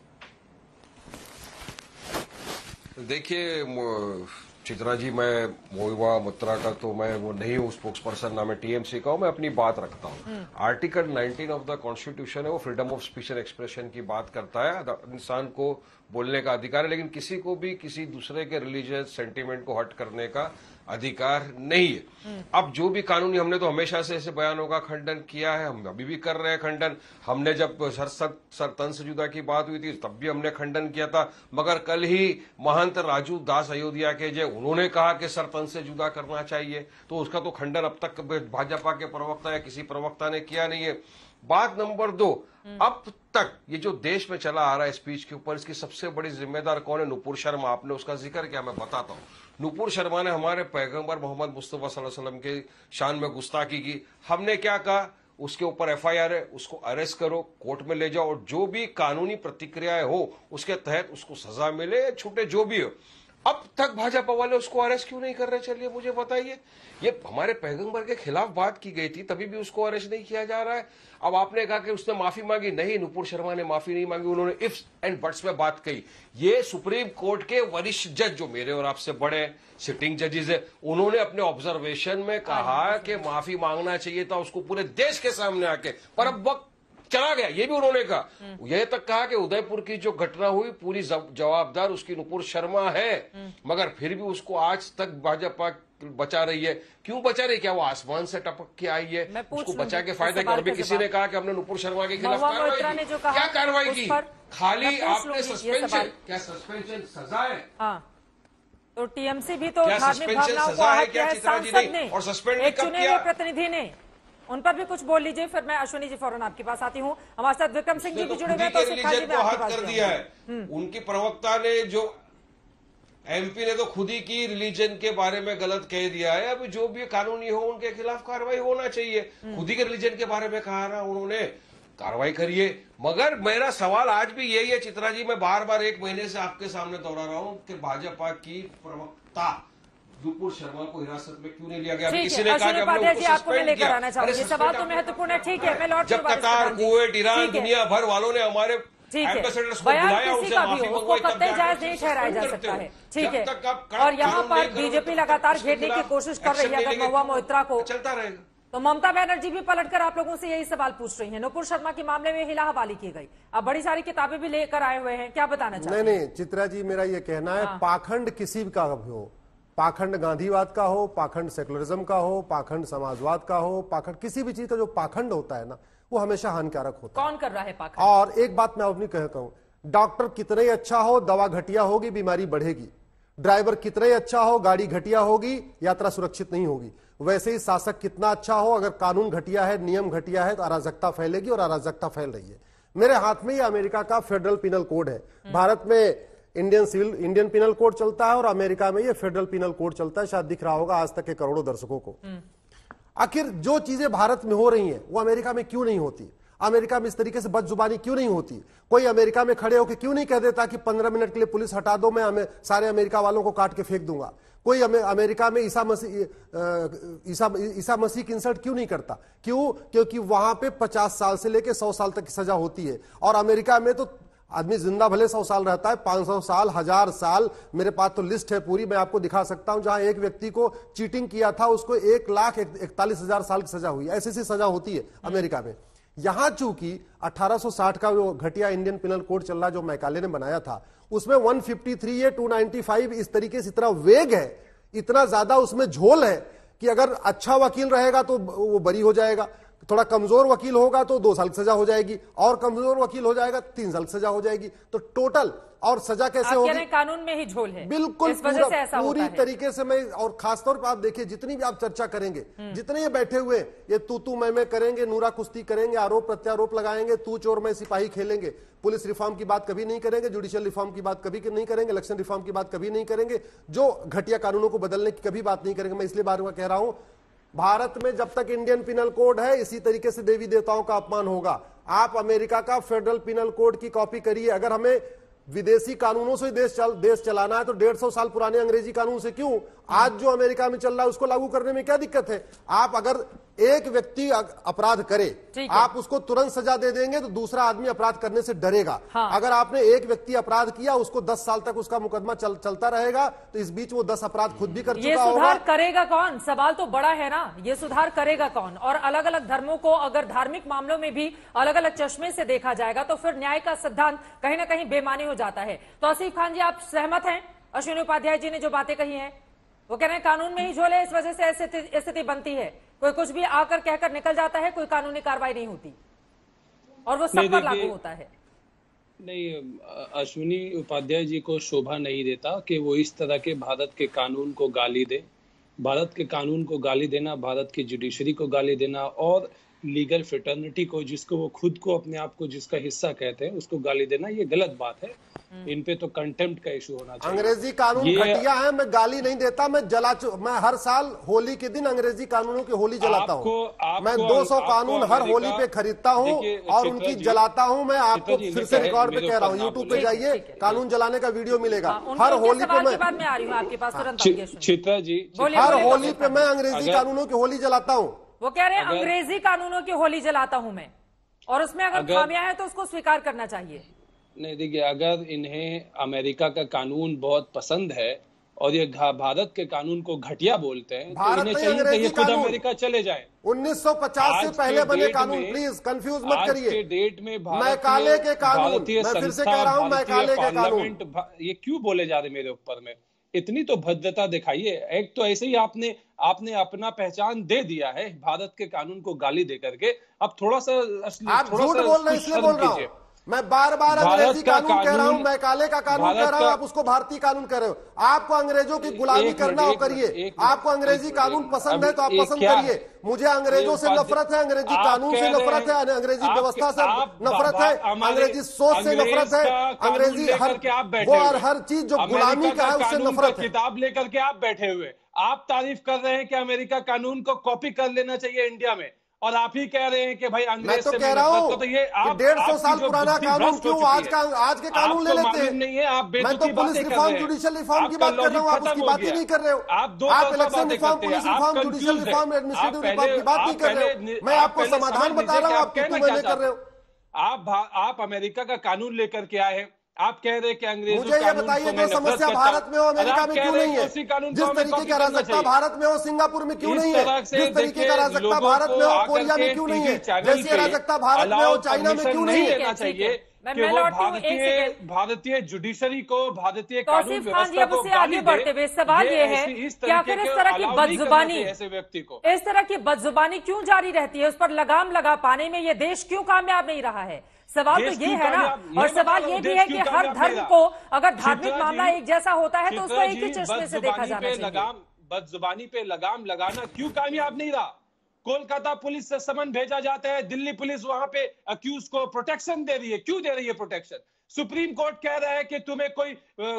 [SPEAKER 9] देखिए चित्रा जी, मैं महुआ मोइत्रा का तो मैं वो नहीं हूँ, स्पोक्स पर्सन, ना मैं टीएमसी का हूँ, मैं अपनी बात रखता हूँ। आर्टिकल 19 ऑफ द कॉन्स्टिट्यूशन है, वो freedom of speech and expression की बात करता है, इंसान को बोलने का अधिकार है, लेकिन किसी को भी किसी दूसरे के रिलीजियस सेंटीमेंट को हर्ट करने का अधिकार नहीं है। अब जो भी कानूनी, हमने तो हमेशा से ऐसे बयानों का खंडन किया है, हम अभी भी कर रहे हैं खंडन। हमने जब सर तन से जुदा की बात हुई थी तब भी हमने खंडन किया था, मगर कल ही महंत राजू दास अयोध्या के जो उन्होंने कहा कि सर तन से जुदा करना चाहिए, तो उसका तो खंडन अब तक भाजपा के प्रवक्ता या किसी प्रवक्ता ने किया नहीं है। बात नंबर 2, अब तक ये जो देश में चला आ रहा है स्पीच के ऊपर, इसकी सबसे बड़ी जिम्मेदार कौन है? नुपुर शर्मा। आपने उसका जिक्र किया, मैं बताता हूँ। नुपुर शर्मा ने हमारे पैगंबर मोहम्मद मुस्तफा सल्लल्लाहु अलैहि वसल्लम के शान में गुस्ताखी की। हमने क्या कहा? उसके ऊपर एफआईआर है, उसको अरेस्ट करो, कोर्ट में ले जाओ और जो भी कानूनी प्रतिक्रियाएं हो उसके तहत उसको सजा मिले या छूटे, जो भी हो। अब तक भाजपा वाले उसको अरेस्ट क्यों नहीं कर रहे? चलिए मुझे बताइए। ये हमारे पैगंबर के खिलाफ बात की गई थी, तभी भी उसको अरेस्ट नहीं किया जा रहा है। अब आपने कहा कि उसने माफी मांगी, नहीं, नुपुर शर्मा ने माफी नहीं मांगी, उन्होंने इफ्स एंड बट्स में बात कही। ये सुप्रीम कोर्ट के वरिष्ठ जज जो मेरे और आपसे बड़े सिटिंग जजेस है, उन्होंने अपने ऑब्जर्वेशन में कहा कि माफी मांगना चाहिए था उसको पूरे देश के सामने आके, पर अब वक्त चला गया, ये भी उन्होंने कहा। यह तक कहा कि उदयपुर की जो घटना हुई पूरी जवाबदार उसकी नुपुर शर्मा है, मगर फिर भी उसको आज तक भाजपा बचा रही है। क्यों बचा रही? क्या वो आसमान से टपक के आई है? उसको बचा के फायदा क्या? अभी किसी ने कहा कि हमने नुपुर शर्मा के खिलाफ कार्रवाई की, क्या कार्रवाई की? खाली आपने सस्पेंशन, क्या सस्पेंशन सजा है?
[SPEAKER 1] तो टीएमसी भी तो धार्मिक भावनाओं को आहत किया है, सांसद ने,
[SPEAKER 9] और सस्पेंड
[SPEAKER 1] एक चुने हुए प्रतिनिधि ने, उन पर भी कुछ बोल लीजिए। फिर मैं अश्विनी जी फौरन आपके पास आती हूँ। हमारे साथ विक्रम सिंह जी भी जुड़े हुए हैं, तो
[SPEAKER 9] रिलीजन को हाथ कर दिया है। उनकी प्रवक्ता ने, जो एमपी ने तो खुद ही की रिलीजन के बारे में गलत कह दिया है। अभी जो भी कानूनी हो उनके खिलाफ कार्रवाई होना चाहिए। खुद ही के रिलीजन के बारे में कहा ना उन्होंने, कार्रवाई करिए। मगर मेरा सवाल आज भी यही है चित्रा जी, मैं बार बार 1 महीने से आपके सामने दोहरा रहा हूं कि भाजपा की प्रवक्ता नुपुर शर्मा को हिरासत में क्यों नहीं लिया गया? किसी ने कहा कि हमने उसको सस्पेंड किया।
[SPEAKER 1] अरे सवाल तो महत्वपूर्ण है, ठीक है, मैं लौट
[SPEAKER 9] जब कतार, कुवैत, ईरान, दुनिया भर वालों ने हमारे एम्बेसडर्स को बुलाया, उनसे माफी मंगवाई, तब
[SPEAKER 1] जायज नहीं ठहराया जा सकता है, ठीक है। और यहाँ पर बीजेपी लगातार घेरने की कोशिश कर रही है अगर महुआ मोइत्रा को,
[SPEAKER 9] चलता रहेगा।
[SPEAKER 1] तो ममता बनर्जी भी पलटकर आप लोगों से यही सवाल पूछ रही हैं। नुपुर शर्मा के मामले में हिला हवाली की गई, अब बड़ी सारी किताबें भी लेकर आए हुए हैं, क्या बताना चाहते हैं?
[SPEAKER 10] नहीं, चित्रा जी, मेरा ये कहना है, पाखंड किसी का भी हो, पाखंड गांधीवाद का हो, पाखंड सेकुलरिज्म का हो, पाखंड समाजवाद का हो, पाखंड किसी भी चीज का जो पाखंड होता है ना, वो हमेशा हानिकारक होता है।
[SPEAKER 1] कौन कर रहा है पाखंड?
[SPEAKER 10] और एक बात मैं अपनी कहता हूं, डॉक्टर कितना ही अच्छा हो, दवा घटिया होगी, बीमारी बढ़ेगी। ड्राइवर कितना ही अच्छा हो, गाड़ी घटिया होगी, यात्रा सुरक्षित नहीं होगी। वैसे ही शासक कितना अच्छा हो, अगर कानून घटिया है, नियम घटिया है, तो अराजकता फैलेगी और अराजकता फैल रही है। मेरे हाथ में ही अमेरिका का फेडरल पिनल कोड है। भारत में इंडियन पिनल कोड चलता है और अमेरिका में ये फेडरल पिनल कोड चलता है। शायद दिख रहा होगा आज तक के करोड़ों दर्शकों को। आखिर जो चीजें भारत में हो रही हैं वो अमेरिका में क्यों नहीं होती? अमेरिका में इस तरीके से बदजुबानी क्यों नहीं होती? कोई अमेरिका में खड़े होकर क्यों नहीं कह देता कि 15 मिनट के लिए पुलिस हटा दो, मैं सारे अमेरिका वालों को काट के फेंक दूंगा? कोई अमेरिका में ईसा मसीह की इंसल्ट क्यों नहीं करता? क्यों? क्योंकि वहां पे 50 साल से लेकर 100 साल तक की सजा होती है। और अमेरिका में तो आदमी जिंदा भले 100 साल रहता है, 500 साल, 1000 साल, मेरे पास तो लिस्ट है पूरी, मैं आपको दिखा सकता हूं, जहां एक व्यक्ति को चीटिंग किया था उसको 1,41,000 साल की सजा हुई। ऐसी सजा होती है अमेरिका में। यहां चूंकि 1860 का जो घटिया इंडियन पिनल कोड चल रहा, जो मैकाले ने बनाया था, उसमें 153 या 295 इस तरीके से इतना वेग है, इतना ज्यादा उसमें झोल है कि अगर अच्छा वकील रहेगा तो वो बरी हो जाएगा, थोड़ा कमजोर वकील होगा तो 2 साल की सजा हो जाएगी, और कमजोर वकील हो जाएगा 3 साल की सजा हो जाएगी। तो टोटल और सजा कैसे होगी?
[SPEAKER 1] कानून में ही झोल है,
[SPEAKER 10] बिल्कुल पूरी तरीके से। मैं और खासतौर पर आप देखिए, जितनी भी आप चर्चा करेंगे, जितने ये बैठे हुए ये तू मैं करेंगे, नूरा कुश्ती करेंगे, आरोप प्रत्यारोप लगाएंगे, तू चोर मैं सिपाही खेलेंगे, पुलिस रिफॉर्म की बात कभी नहीं करेंगे, जुडिशियल रिफॉर्म की बात कभी नहीं करेंगे, इलेक्शन रिफॉर्म की बात कभी नहीं करेंगे, जो घटिया कानूनों को बदलने की कभी बात नहीं करेंगे। मैं इसलिए बार बार कह रहा हूं, भारत में जब तक इंडियन पिनल कोड है, इसी तरीके से देवी देवताओं का अपमान होगा। आप अमेरिका का फेडरल पिनल कोड की कॉपी करिए। अगर हमें विदेशी कानूनों से देश चलाना है तो 150 साल पुराने अंग्रेजी कानून से क्यों आज जो अमेरिका में चल रहा है उसको लागू करने में क्या दिक्कत है? आप अगर एक व्यक्ति अपराध करे, आप उसको तुरंत सजा दे देंगे तो दूसरा आदमी अपराध करने से डरेगा। अगर आपने एक व्यक्ति अपराध किया, उसको 10 साल तक उसका मुकदमा चलता रहेगा, तो इस बीच वो 10 अपराध खुद भी कर चुका होगा।
[SPEAKER 1] ये सुधार करेगा कौन? सवाल तो बड़ा है ना, ये सुधार करेगा कौन? और अलग अलग धर्मों को अगर धार्मिक मामलों में भी अलग अलग चश्मे से देखा जाएगा तो फिर न्याय का सिद्धांत कहीं ना कहीं बेमानी हो जाता है। तो आसिफ खान जी, आप सहमत हैं अश्विनी उपाध्याय जी ने जो बातें कही हैं? वो कह रहे हैं कानून में ही झोल है, इस वजह से ऐसी स्थिति बनती है, कोई कुछ भी आकर कहकर निकल जाता है, कोई कानूनी कार्रवाई नहीं होती और वो सब पर लागू होता है।
[SPEAKER 11] नहीं, अश्विनी उपाध्याय जी को शोभा नहीं देता कि वो इस तरह के भारत के कानून को गाली दे। भारत के कानून को गाली देना, भारत की जुडिशरी को गाली देना और लीगल फ्रेटर्निटी को, जिसको वो खुद को अपने आप को जिसका हिस्सा कहते हैं, उसको गाली देना, ये गलत बात है। इन पे तो कंटेम्प्ट का इशू होना चाहिए।
[SPEAKER 10] अंग्रेजी कानून घटिया है, मैं गाली नहीं देता, मैं हर साल होली के दिन अंग्रेजी कानूनों की होली जलाता हूँ। मैं 200 कानून हर होली पे खरीदता हूँ और उनकी जलाता हूँ। मैं आपको फिर से रिकॉर्ड पे कह रहा हूँ, यूट्यूब पे जाइए, कानून जलाने का वीडियो मिलेगा। हर होली पे मैं
[SPEAKER 11] चित्रा जी,
[SPEAKER 10] हर होली पे मैं अंग्रेजी कानूनों की होली जलाता हूँ।
[SPEAKER 1] वो कह रहे हैं अंग्रेजी कानूनों की होली जलाता हूँ मैं, और उसमें अगर खामियां है तो उसको स्वीकार करना चाहिए।
[SPEAKER 11] नहीं देखिए, अगर इन्हें अमेरिका का कानून बहुत पसंद है और ये भारत के कानून को घटिया बोलते हैं, तो इन्हें चाहिए कि ये खुद अमेरिका चले जाए।
[SPEAKER 10] 1950 से पहले बने कानून, प्लीज कंफ्यूज मत करिए।
[SPEAKER 11] के डेट में
[SPEAKER 10] मैकाले के कानून, मैं फिर से कह रहा हूं, मैकाले के कानून।
[SPEAKER 11] ये क्यों बोले जा रहे मेरे ऊपर में? इतनी तो भद्रता दिखाइए। एक तो ऐसे ही आपने अपना पहचान दे दिया है भारत के कानून को गाली दे करके। अब थोड़ा सा
[SPEAKER 10] आप झूठ बोल रहे हैं इसलिए बोल रहा हूं। मैं बार बार अंग्रेजी कानून कह रहा हूं, मैकाले का कानून कह रहा हूं, आप उसको भारतीय कानून कह रहे हो। आपको अंग्रेजों की गुलामी करना हो करिए, आपको अंग्रेजी कानून पसंद है तो आप पसंद करिए। मुझे अंग्रेजों से नफरत है, अंग्रेजी कानून से नफरत है, अंग्रेजी व्यवस्था से नफरत है, अंग्रेजी सोच से नफरत है, अंग्रेजी हर चीज जो गुलामी का है उससे नफरत है।
[SPEAKER 11] किताब लेकर के आप बैठे हुए, आप तारीफ कर रहे हैं कि अमेरिका कानून को कॉपी कर लेना चाहिए इंडिया में, और आप ही कह रहे हैं कि भाई अंग्रेज से
[SPEAKER 10] कह रहा हूं
[SPEAKER 11] तो ये आप
[SPEAKER 10] 150 साल पुराना कानून क्यों आज के कानून ले लेते हैं?
[SPEAKER 11] नहीं है, आप
[SPEAKER 10] मैं तो पुलिस रिफॉर्म, जुडिशियल रिफॉर्म की बात कर रहा हूं, आप उसकी बात ही नहीं कर रहे हो। आप election reform, police reform, judicial reform, administrative reform की बात नहीं कर रहे हो। मैं आपको समाधान बता रहा हूं, आप क्यों नहीं कर रहे हो?
[SPEAKER 11] आप अमेरिका का कानून लेकर के आए हैं, आप कह रहे हैं कि अंग्रेजों
[SPEAKER 10] मुझे ये बताइए, जो समस्या भारत में हो अमेरिका में क्यों नहीं है? जिस तरीके की अराजकता भारत में हो सिंगापुर में क्यों नहीं है? जिस तरीके की अराजकता भारत में हो कोरिया में क्यों नहीं है? जैसी अराजकता भारत में हो चाइना में क्यों नहीं है?
[SPEAKER 11] चाहिए कि वो भारतीय जुडिशरी को, भारतीय कानून व्यवस्था को
[SPEAKER 1] आगे बढ़ते हुए सवाल ये है कि आखिर इस तरह की बदजुबानी,
[SPEAKER 11] ऐसे व्यक्ति को
[SPEAKER 1] इस तरह की बदजुबानी क्यों जारी रहती है? उस पर लगाम लगा पाने में ये देश क्यों कामयाब नहीं रहा है? सवाल तो ये है ना। और सवाल ये भी है कि हर धर्म को अगर धार्मिक मामला एक जैसा होता है तो उसको एक ही चश्मे से देखा जाना चाहिए।
[SPEAKER 11] बदजुबानी पे लगाम लगाना क्यों कामयाब नहीं रहा? कोलकाता पुलिस से समन भेजा जाता है, दिल्ली पुलिस वहां पे अक्यूज को प्रोटेक्शन दे रही है। क्यों दे रही है प्रोटेक्शन? सुप्रीम कोर्ट कह रहा है कि तुम्हें कोई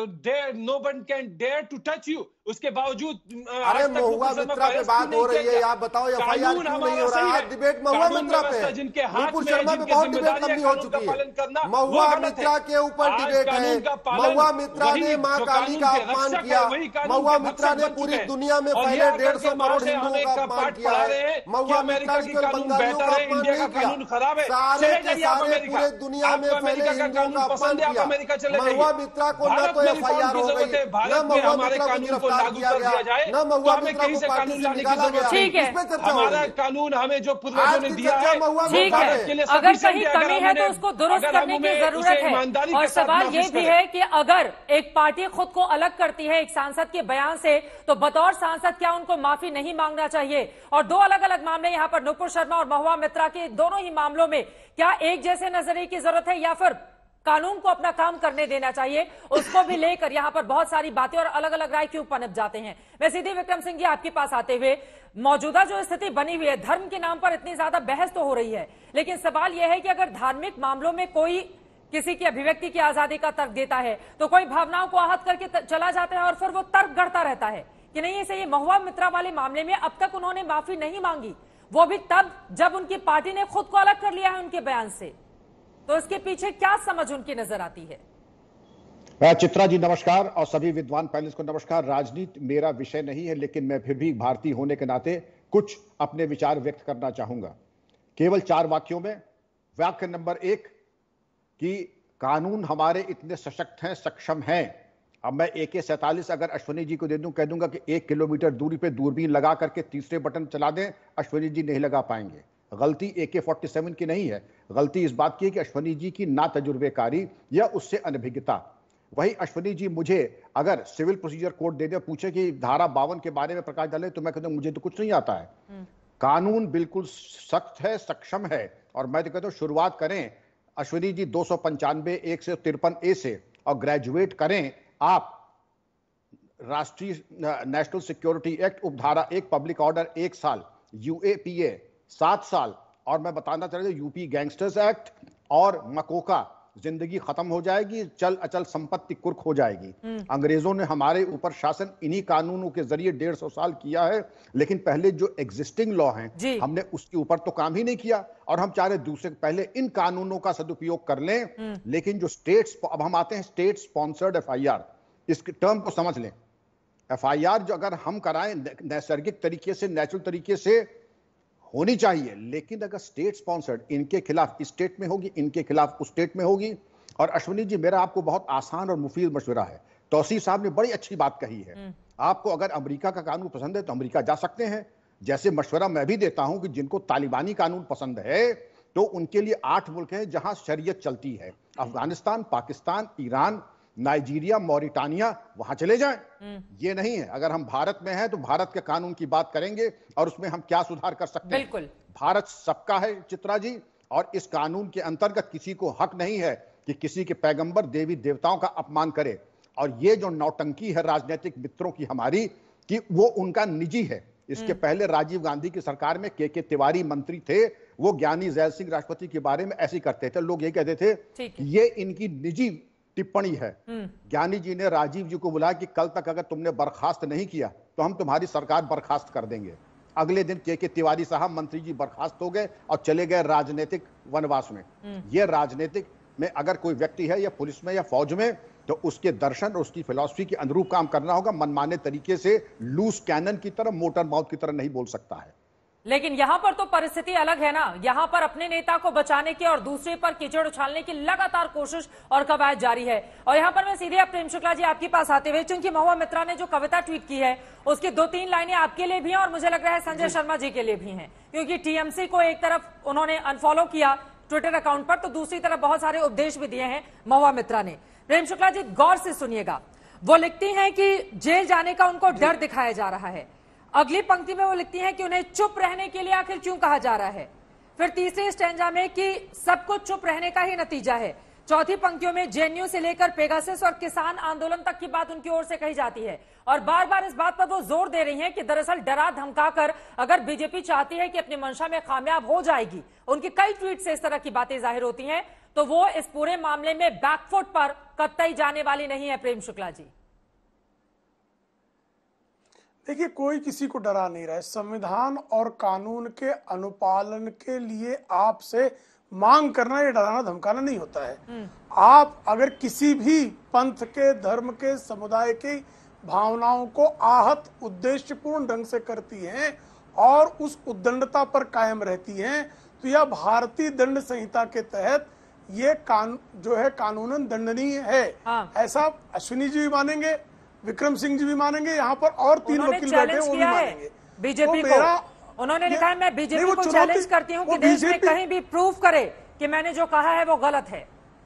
[SPEAKER 11] no one can dare to touch you, उसके बावजूद
[SPEAKER 10] अरे महुआ मित्रा पे बात हो रही है, आप बताओ एफआईआर क्यों नहीं हो रहा है? आज डिबेट महुआ मित्रा पे है, नुपुर शर्मा पे बहुत डिबेट लंबी हो चुकी है। महुआ मित्रा के ऊपर डिबेट है। महुआ मित्रा ने मां काली का अपमान किया, महुआ मित्रा ने पूरी दुनिया में फैले 150 करोड़ हिंदुओं का अपमान किया है। महुआ मित्रा ने केवल बंगालियों का अपमान नहीं किया, सारे के सारे पूरे दुनिया में फैले हिंदुओं का अपमान किया। महुआ मित्रा को न तो एफआईआर हो गई, न महुआ मित्रा को गिरफ्तार किया गया, न महुआ मित्रा को पार्टी से निकाला गया।
[SPEAKER 1] ठीक है,
[SPEAKER 11] हमारा कानून हमें जो पूर्वजों ने दिया है,
[SPEAKER 1] ठीक है, अगर कहीं कमी है तो उसको दुरुस्त करने की जरूरत है। और सवाल ये भी है कि अगर एक पार्टी खुद को अलग करती है एक सांसद के बयान से, तो बतौर सांसद क्या उनको माफी नहीं मांगना चाहिए? और दो अलग अलग मामले यहाँ पर नुपुर शर्मा और महुआ मित्रा के दोनों ही मामलों में क्या एक जैसे नजरिए की जरूरत है या फिर कानून को अपना काम करने देना चाहिए? उसको भी लेकर यहां पर बहुत सारी बातें और अलग अलग राय क्यों पनप जाते हैं। मैं सीधे विक्रम सिंह जी आपके पास आते हुए, मौजूदा जो स्थिति बनी हुई है, धर्म के नाम पर इतनी ज्यादा बहस तो हो रही है, लेकिन सवाल यह है कि अगर धार्मिक मामलों में कोई किसी की अभिव्यक्ति की आजादी का तर्क देता है तो कोई भावनाओं को आहत करके चला जाता है और फिर वो तर्क गढ़ता रहता है कि नहीं, इसे ये महुआ मित्रा वाले मामले में अब तक उन्होंने माफी नहीं मांगी, वो भी तब जब उनकी पार्टी ने खुद को अलग कर लिया है उनके बयान से। तो इसके पीछे क्या समझ उनकी नजर आती है?
[SPEAKER 12] चित्रा जी नमस्कार, और सभी विद्वान पैनलिस्ट को नमस्कार। राजनीति मेरा विषय नहीं है, लेकिन मैं फिर भी भारतीय होने के नाते कुछ अपने विचार व्यक्त करना चाहूंगा, केवल 4 वाक्यों में। वाक्य नंबर 1 कि कानून हमारे इतने सशक्त हैं, सक्षम हैं। अब मैं AK-47 अगर अश्विनी जी को दे दूं, कह दूंगा कि 1 किलोमीटर दूरी पे दूरबीन लगा करके तीसरे बटन चला दें, अश्विनी जी नहीं लगा पाएंगे। गलती AK-47 की नहीं है, गलती इस बात की है कि अश्विनी जी की ना तजुर्बेकारी या उससे अनभिज्ञता। वही अश्विनी जी मुझे अगर सिविल प्रोसीजर कोड दे दे, पूछे कि धारा 52 के बारे में प्रकाश डाले, तो मैं कहता हूं मुझे तो कुछ नहीं आता है। कानून बिल्कुल सख्त है, सक्षम है, और मैं तो कहता हूं शुरुआत करें अश्विनी जी 295 153A से और ग्रेजुएट करें आप राष्ट्रीय नेशनल सिक्योरिटी एक्ट उपधारा 1 पब्लिक ऑर्डर 1 साल, UAPA 7 साल, और मैं बताना चाहता हूं यूपी गैंगस्टर्स एक्ट और मकोका जिंदगी खत्म हो जाएगी, चल अचल संपत्ति कुर्क हो जाएगी। अंग्रेजों ने हमारे ऊपर शासन इन्हीं कानूनों के जरिए 150 साल किया है, लेकिन पहले जो एग्जिस्टिंग लॉ हैं हमने उसके ऊपर तो काम ही नहीं किया, और हम चाह रहे दूसरे पहले इन कानूनों का सदुपयोग कर लें। लेकिन जो स्टेट्स, अब हम आते हैं स्टेट स्पॉन्सर्ड एफआईआर, इस टर्म को समझ लें। एफआईआर जो अगर हम कराएं नैसर्गिक तरीके से, नेचुरल तरीके से होनी चाहिए, लेकिन अगर स्टेट स्पॉन्सर्ड, इनके खिलाफ इस स्टेट में होगी, इनके खिलाफ उस स्टेट में होगी। और अश्विनी जी, मेरा आपको बहुत आसान और मुफीद मशवरा है। तौसीफ साहब ने बड़ी अच्छी बात कही है। आपको अगर अमेरिका का कानून पसंद है तो अमेरिका जा सकते हैं। जैसे मशवरा मैं भी देता हूं कि जिनको तालिबानी कानून पसंद है तो उनके लिए 8 मुल्क हैं जहां शरीयत चलती है, Afghanistan, Pakistan, Iran, Nigeria, Mauritania, वहां चले जाएं। ये नहीं है अगर हम भारत में हैं तो भारत के कानून की बात करेंगे और उसमें हम क्या सुधार कर सकते हैं। बिल्कुल, भारत सबका है चित्रा जी, और इस कानून के अंतर्गत किसी को हक नहीं है कि किसी के पैगंबर, देवी देवताओं का अपमान करे। और ये जो नौटंकी है राजनीतिक मित्रों की हमारी, कि वो उनका निजी है। इसके पहले राजीव गांधी की सरकार में के तिवारी मंत्री थे, वो ज्ञानी जैल सिंह राष्ट्रपति के बारे में ऐसे करते थे। लोग ये कहते थे कि ये इनकी निजी टिप्पणी है। ज्ञानी जी ने राजीव जी को बुलाया कि कल तक अगर तुमने बर्खास्त नहीं किया तो हम तुम्हारी सरकार बर्खास्त कर देंगे। अगले दिन के तिवारी साहब मंत्री जी बर्खास्त हो गए और चले गए राजनीतिक वनवास में। ये राजनीतिक में अगर कोई व्यक्ति है या पुलिस में या फौज में, तो उसके दर्शन और उसकी फिलॉसफी के अनुरूप काम करना होगा। मनमाने तरीके से लूज कैनन की तरह, मोटर माउथ की तरह नहीं बोल सकता है।
[SPEAKER 1] लेकिन यहां पर तो परिस्थिति अलग है ना। यहां पर अपने नेता को बचाने की और दूसरे पर कीचड़ उछालने की लगातार कोशिश और कवायद जारी है। और यहां पर मैं सीधे अब प्रेम शुक्ला जी आपके पास आते हुए, क्योंकि महुआ मित्रा ने जो कविता ट्वीट की है उसकी 2-3 लाइनें आपके लिए भी हैं और मुझे लग रहा है संजय शर्मा जी के लिए भी हैं, क्योंकि टीएमसी को एक तरफ उन्होंने अनफॉलो किया ट्विटर अकाउंट पर, तो दूसरी तरफ बहुत सारे उपदेश भी दिए हैं महुआ मित्रा ने। प्रेम शुक्ला जी गौर से सुनिएगा, वो लिखती हैं कि जेल जाने का उनको डर दिखाया जा रहा है। अगली पंक्ति में वो लिखती हैं कि उन्हें चुप रहने के लिए आखिर क्यों कहा जा रहा है। फिर तीसरी स्टैंजा में कि सब कुछ चुप रहने का ही नतीजा है। चौथी पंक्तियों में जेएनयू से लेकर पेगासस और किसान आंदोलन तक की बात उनकी ओर से कही जाती है, और बार बार इस बात पर वो जोर दे रही हैं कि दरअसल डरा धमकाकर अगर बीजेपी चाहती है कि अपनी मंशा में कामयाब हो जाएगी, उनके कई ट्वीट से इस तरह की बातें जाहिर होती हैं, तो वो इस पूरे मामले में बैकफुट पर कतई जाने वाली नहीं है। प्रेम शुक्ला जी
[SPEAKER 7] देखिए, कोई किसी को डरा नहीं रहा है। संविधान और कानून के अनुपालन के लिए आपसे मांग करना ये डराना धमकाना नहीं होता है। आप अगर किसी भी पंथ के, धर्म के, समुदाय की भावनाओं को आहत उद्देश्यपूर्ण ढंग से करती हैं और उस उद्दंडता पर कायम रहती हैं, तो यह भारतीय दंड संहिता के तहत ये जो है कानूनन दंडनीय है। ऐसा अश्विनी जी भी मानेंगे, विक्रम सिंह जी भी मानेंगे, यहाँ पर और 3 वकील बैठे वो भी मानेंगे।
[SPEAKER 1] बीजेपी को उन्होंने लिखा है, मैं बीजेपी को चैलेंज करती हूँ कि देश में कहीं भी प्रूव करे कि मैंने जो कहा है वो गलत है।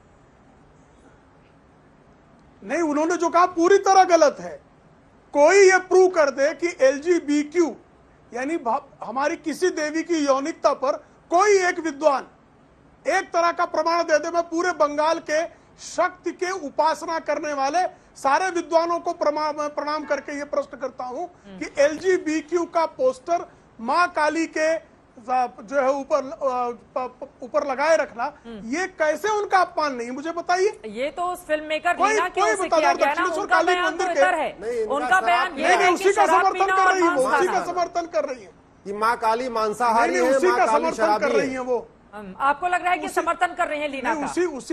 [SPEAKER 7] नहीं, उन्होंने जो कहा पूरी तरह गलत है। कोई ये प्रूव कर दे कि LGBTQ यानी हमारी किसी देवी की यौनिकता पर कोई एक विद्वान एक तरह का प्रमाण दे दे, मैं पूरे बंगाल के शक्ति के उपासना करने वाले सारे विद्वानों को प्रणाम करके ये प्रश्न करता हूं कि LGBTQ का पोस्टर मां काली के जो है ऊपर लगाए रखना, ये कैसे उनका अपमान नहीं, मुझे बताइए।
[SPEAKER 1] ये तो उस फिल्म मेकर रीना की ओर से किया गया ना, उनका बयान तो इधर है, उनका बयान ये है कि शराब पीना और मांस खाना,
[SPEAKER 7] उसी का समर्थन कर रही है
[SPEAKER 10] कि मां काली मांसाहारी है,
[SPEAKER 7] उसी का समर्थन कर रही है वो।
[SPEAKER 1] आपको लग रहा है कि समर्थन कर रही है लीना का?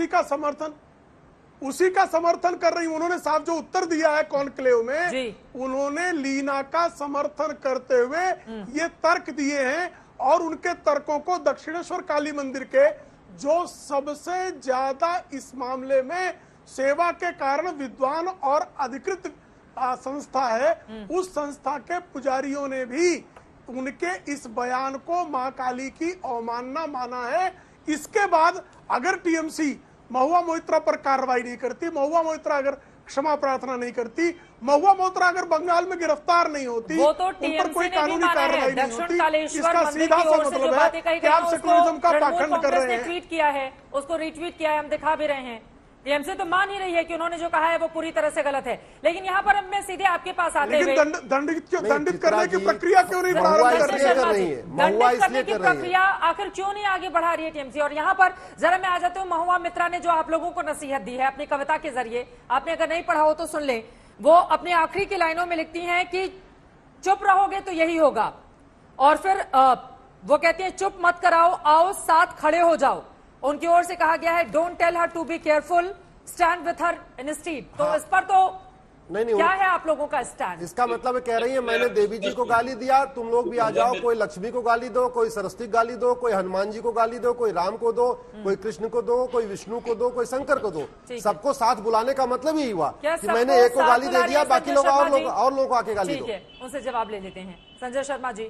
[SPEAKER 7] उसी का समर्थन कर रही। उन्होंने साफ जो उत्तर दिया है कॉन्क्लेव में, उन्होंने लीना का समर्थन करते हुए ये तर्क दिए हैं, और उनके तर्कों को दक्षिणेश्वर काली मंदिर के जो सबसे ज्यादा इस मामले में सेवा के कारण विद्वान और अधिकृत संस्था है, उस संस्था के पुजारियों ने भी उनके इस बयान को मां काली की अवमानना माना है। इसके बाद अगर टीएमसी महुआ मोइत्रा पर कार्रवाई नहीं करती, महुआ मोइत्रा अगर क्षमा प्रार्थना नहीं करती, महुआ मोइत्रा अगर बंगाल में गिरफ्तार नहीं होती,
[SPEAKER 1] वो तो
[SPEAKER 7] उन पर कोई कानूनी कार्रवाई नहीं होती,
[SPEAKER 1] इसका सीधा सा मतलब है
[SPEAKER 7] कि आप सेकुलरिज्म का पाखंड कर रहे हैं।
[SPEAKER 1] ट्वीट किया है, उसको रीट्वीट किया है, हम दिखा भी रहे हैं टीएमसी तो मान ही रही है कि उन्होंने जो कहा है वो पूरी तरह से गलत है, लेकिन यहाँ पर अब मैं सीधे आपके पास आते हुए
[SPEAKER 7] दंडित करने की प्रक्रिया क्यों नहीं
[SPEAKER 1] दंडित करने की प्रक्रिया आखिर क्यों नहीं आगे बढ़ा रही है टीएमसी? और यहाँ पर जरा मैं आ जाती हूँ, महुआ मित्रा ने जो आप लोगों को नसीहत दी है अपनी कविता के जरिए, आपने अगर नहीं पढ़ा हो तो सुन ले। वो अपने आखिरी की लाइनों में लिखती हैं कि चुप रहोगे तो यही होगा, और फिर वो कहती है चुप मत कराओ, आओ साथ खड़े हो जाओ। उनकी ओर से कहा गया है don't tell her to be careful, stand with her instead. तो इस पर तो नहीं क्या है आप लोगों का स्टैंड?
[SPEAKER 10] इसका मतलब कह रही है मैंने देवी जी को गाली दिया, तुम लोग भी आ जाओ, कोई लक्ष्मी को गाली दो, कोई सरस्वती गाली दो, कोई हनुमान जी को गाली दो, कोई राम को दो, कोई कृष्ण को दो, कोई विष्णु को दो, कोई शंकर को दो, सबको साथ बुलाने का मतलब यही हुआ कि मैंने एक को गाली दे दिया, बाकी लोग और लोगों को आके गाली दो।
[SPEAKER 1] उनसे जवाब ले लेते हैं। संजय शर्मा जी।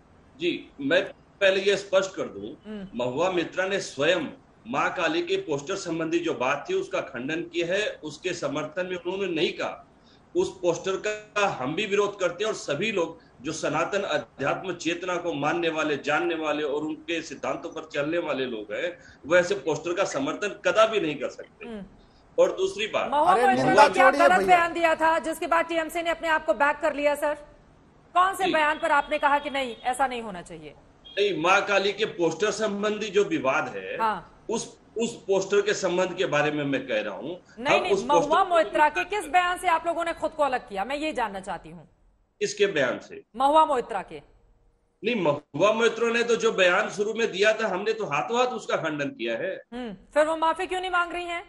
[SPEAKER 8] मैं पहले ये स्पष्ट कर दूं, महुआ मित्रा ने स्वयं मां काली के पोस्टर संबंधी जो बात थी उसका खंडन किया है, उसके समर्थन में उन्होंने नहीं कहा। उस पोस्टर का हम भी विरोध करते हैं, और सभी लोग जो सनातन अध्यात्म चेतना को मानने वाले, जानने वाले और उनके सिद्धांतों पर चलने वाले लोग हैं, वो ऐसे पोस्टर का समर्थन कदापि नहीं कर सकते। और दूसरी बात,
[SPEAKER 1] क्या गलत बयान दिया था जिसके बाद टीएमसी ने अपने आप को बैक कर लिया? सर कौन से बयान पर आपने कहा कि नहीं ऐसा नहीं होना चाहिए?
[SPEAKER 8] नहीं, मां काली के पोस्टर संबंधी जो विवाद है, हाँ। उस पोस्टर के संबंध के बारे में मैं कह रहा हूँ।
[SPEAKER 1] नहीं, महुआ मोइत्रा के किस बयान से आप लोगों ने खुद को अलग किया, मैं ये जानना चाहती हूँ।
[SPEAKER 8] इसके बयान से?
[SPEAKER 1] महुआ मोइत्रा के
[SPEAKER 8] नहीं, महुआ मोइत्रा ने तो जो बयान शुरू में दिया था, हमने तो हाथों हाथ उसका खंडन किया है।
[SPEAKER 1] फिर वो माफी क्यों नहीं मांग रही है?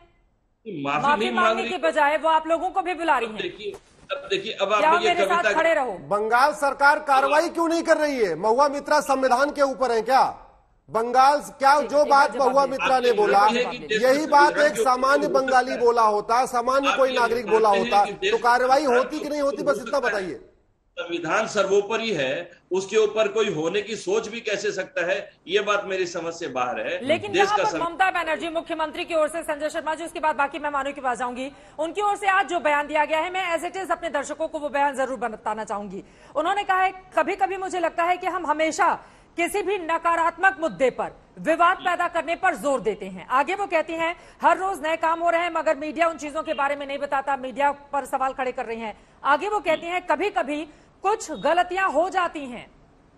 [SPEAKER 8] माफी
[SPEAKER 1] मांगने की बजाय वो आप लोगों को भी बुला रही है।
[SPEAKER 8] अब देखिए, अब आप ये कविता
[SPEAKER 1] खड़े रहो।
[SPEAKER 10] बंगाल सरकार कार्रवाई क्यों नहीं कर रही है? महुआ मित्रा संविधान के ऊपर है क्या? बंगाल क्या जो बात महुआ मित्रा ने बोला, यही बात एक सामान्य बंगाली बोला होता, सामान्य कोई नागरिक बोला होता, तो कार्रवाई होती कि नहीं होती? बस इतना बताइए।
[SPEAKER 8] संविधान सर्वोपरि है, उसके ऊपर कोई होने की सोच भी कैसे सकता है, ये बात मेरी समझ से बाहर है।
[SPEAKER 1] लेकिन यहाँ पर ममता बनर्जी मुख्यमंत्री की ओर से, संजय शर्मा जी उसके बाद बाकी मेहमानों के पास जाऊंगी, उनकी ओर से आज जो बयान दिया गया है, मैं एज इट इज अपने दर्शकों को वो बयान जरूर बताना चाहूंगी। उन्होंने कहा है कभी कभी मुझे लगता है कि हम हमेशा किसी भी नकारात्मक मुद्दे पर विवाद पैदा करने पर जोर देते हैं। आगे वो कहती हैं हर रोज नए काम हो रहे हैं मगर मीडिया उन चीजों के बारे में नहीं बताता, मीडिया पर सवाल खड़े कर रही हैं। आगे वो कहती हैं कभी कभी कुछ गलतियां हो जाती हैं,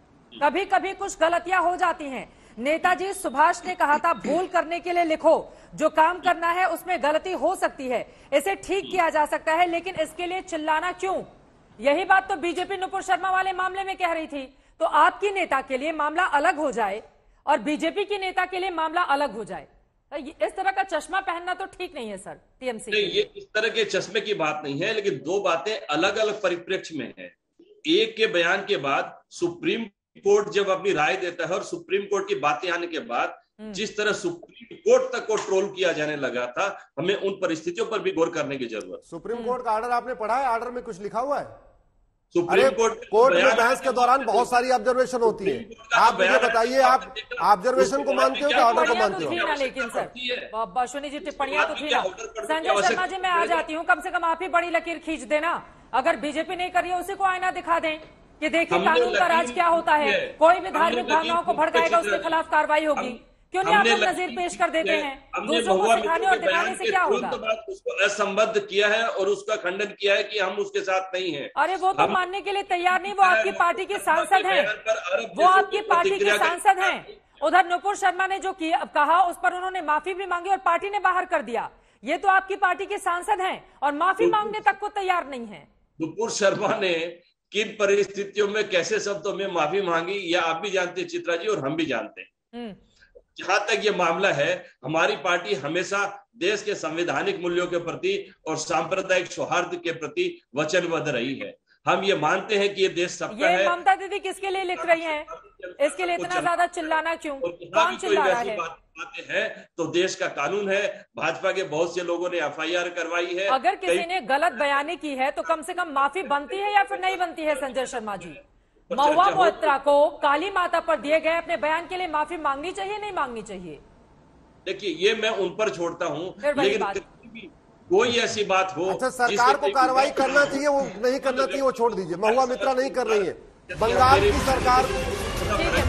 [SPEAKER 1] कभी कभी कुछ गलतियां हो जाती हैं। नेताजी सुभाष ने कहा था भूल करने के लिए लिखो, जो काम करना है उसमें गलती हो सकती है, इसे ठीक किया जा सकता है, लेकिन इसके लिए चिल्लाना क्यों? यही बात तो बीजेपी नुपुर शर्मा वाले मामले में कह रही थी। तो आपकी नेता के लिए मामला अलग हो जाए और बीजेपी की नेता के लिए मामला अलग हो जाए, इस तरह का चश्मा पहनना तो ठीक नहीं है सर टीएमसी।
[SPEAKER 8] नहीं, ये इस तरह के चश्मे की बात नहीं है, लेकिन दो बातें अलग अलग परिप्रेक्ष्य में है। एक के बयान के बाद सुप्रीम कोर्ट जब अपनी राय देता है और सुप्रीम कोर्ट की बातें आने के बाद जिस तरह सुप्रीम कोर्ट तक को ट्रोल किया जाने लगा था, हमें उन परिस्थितियों पर भी गौर करने की जरूरत।
[SPEAKER 10] सुप्रीम कोर्ट का ऑर्डर आपने पढ़ा है? ऑर्डर में कुछ लिखा हुआ है?
[SPEAKER 8] सुप्रीम
[SPEAKER 10] कोर्ट में बहस के दौरान बहुत सारी ऑब्जर्वेशन होती है। आप मुझे बताइए, आप ऑब्जर्वेशन को मानते हो कि ऑर्डर को मानते हो?
[SPEAKER 1] लेकिन सर अश्विनी जी टिप्पणियां तो थी ना। संजय शर्मा जी मैं आ जाती हूँ, कम से कम आप ही बड़ी लकीर खींच देना। अगर बीजेपी नहीं कर रही है उसी को आईना दिखा दें कि देखिए कानून का राज क्या होता है, कोई भी धार्मिक भावनाओं को भड़काएगा उसके खिलाफ कार्रवाई होगी। क्यों नहीं आप लोग नजीर पेश कर देते हैं? दूसरों को सिखाने और दिखाने से क्या होगा?
[SPEAKER 8] उसको असंबद्ध किया है और उसका खंडन किया है कि हम उसके साथ नहीं हैं।
[SPEAKER 1] अरे वो तो मानने के लिए तैयार नहीं, वो आपकी पार्टी के सांसद हैं, वो आपकी पार्टी के सांसद हैं। उधर नुपुर शर्मा ने जो कहा उस पर उन्होंने माफी भी मांगी और पार्टी ने बाहर कर दिया। ये तो आपकी पार्टी के सांसद हैं और माफी मांगने तक को तैयार नहीं है।
[SPEAKER 8] नुपुर शर्मा ने किन परिस्थितियों में कैसे शब्दों में माफी मांगी, यह आप भी जानते हैं चित्रा जी और हम भी जानते हैं। जहां तक ये मामला है, हमारी पार्टी हमेशा देश के संवैधानिक मूल्यों के प्रति और सांप्रदायिक सौहार्द के प्रति वचनबद्ध रही है। हम ये मानते हैं कि ये देश सबका है।
[SPEAKER 1] ममता दीदी किसके लिए लिख रही हैं? इसके लिए इतना ज्यादा चिल्लाना क्यों? कौन चिल्ला रहा है?
[SPEAKER 8] बातें हैं तो देश का कानून है। भाजपा के बहुत से लोगों ने एफआईआर करवाई है।
[SPEAKER 1] अगर किसी ने गलत बयानी की है तो कम से कम माफी बनती है या फिर नहीं बनती है? संजय शर्मा जी, महुआ मोइत्रा को काली माता पर दिए गए अपने बयान के लिए माफी मांगनी चाहिए नहीं मांगनी चाहिए?
[SPEAKER 8] देखिए, ये मैं उन पर छोड़ता हूँ, लेकिन कोई ऐसी बात हो।
[SPEAKER 10] अच्छा, सरकार को कार्रवाई करना चाहिए, वो नहीं करना चाहिए वो छोड़ दीजिए। महुआ मित्रा नहीं कर रही है, बंगाल की सरकार।
[SPEAKER 1] ठीक है, मैं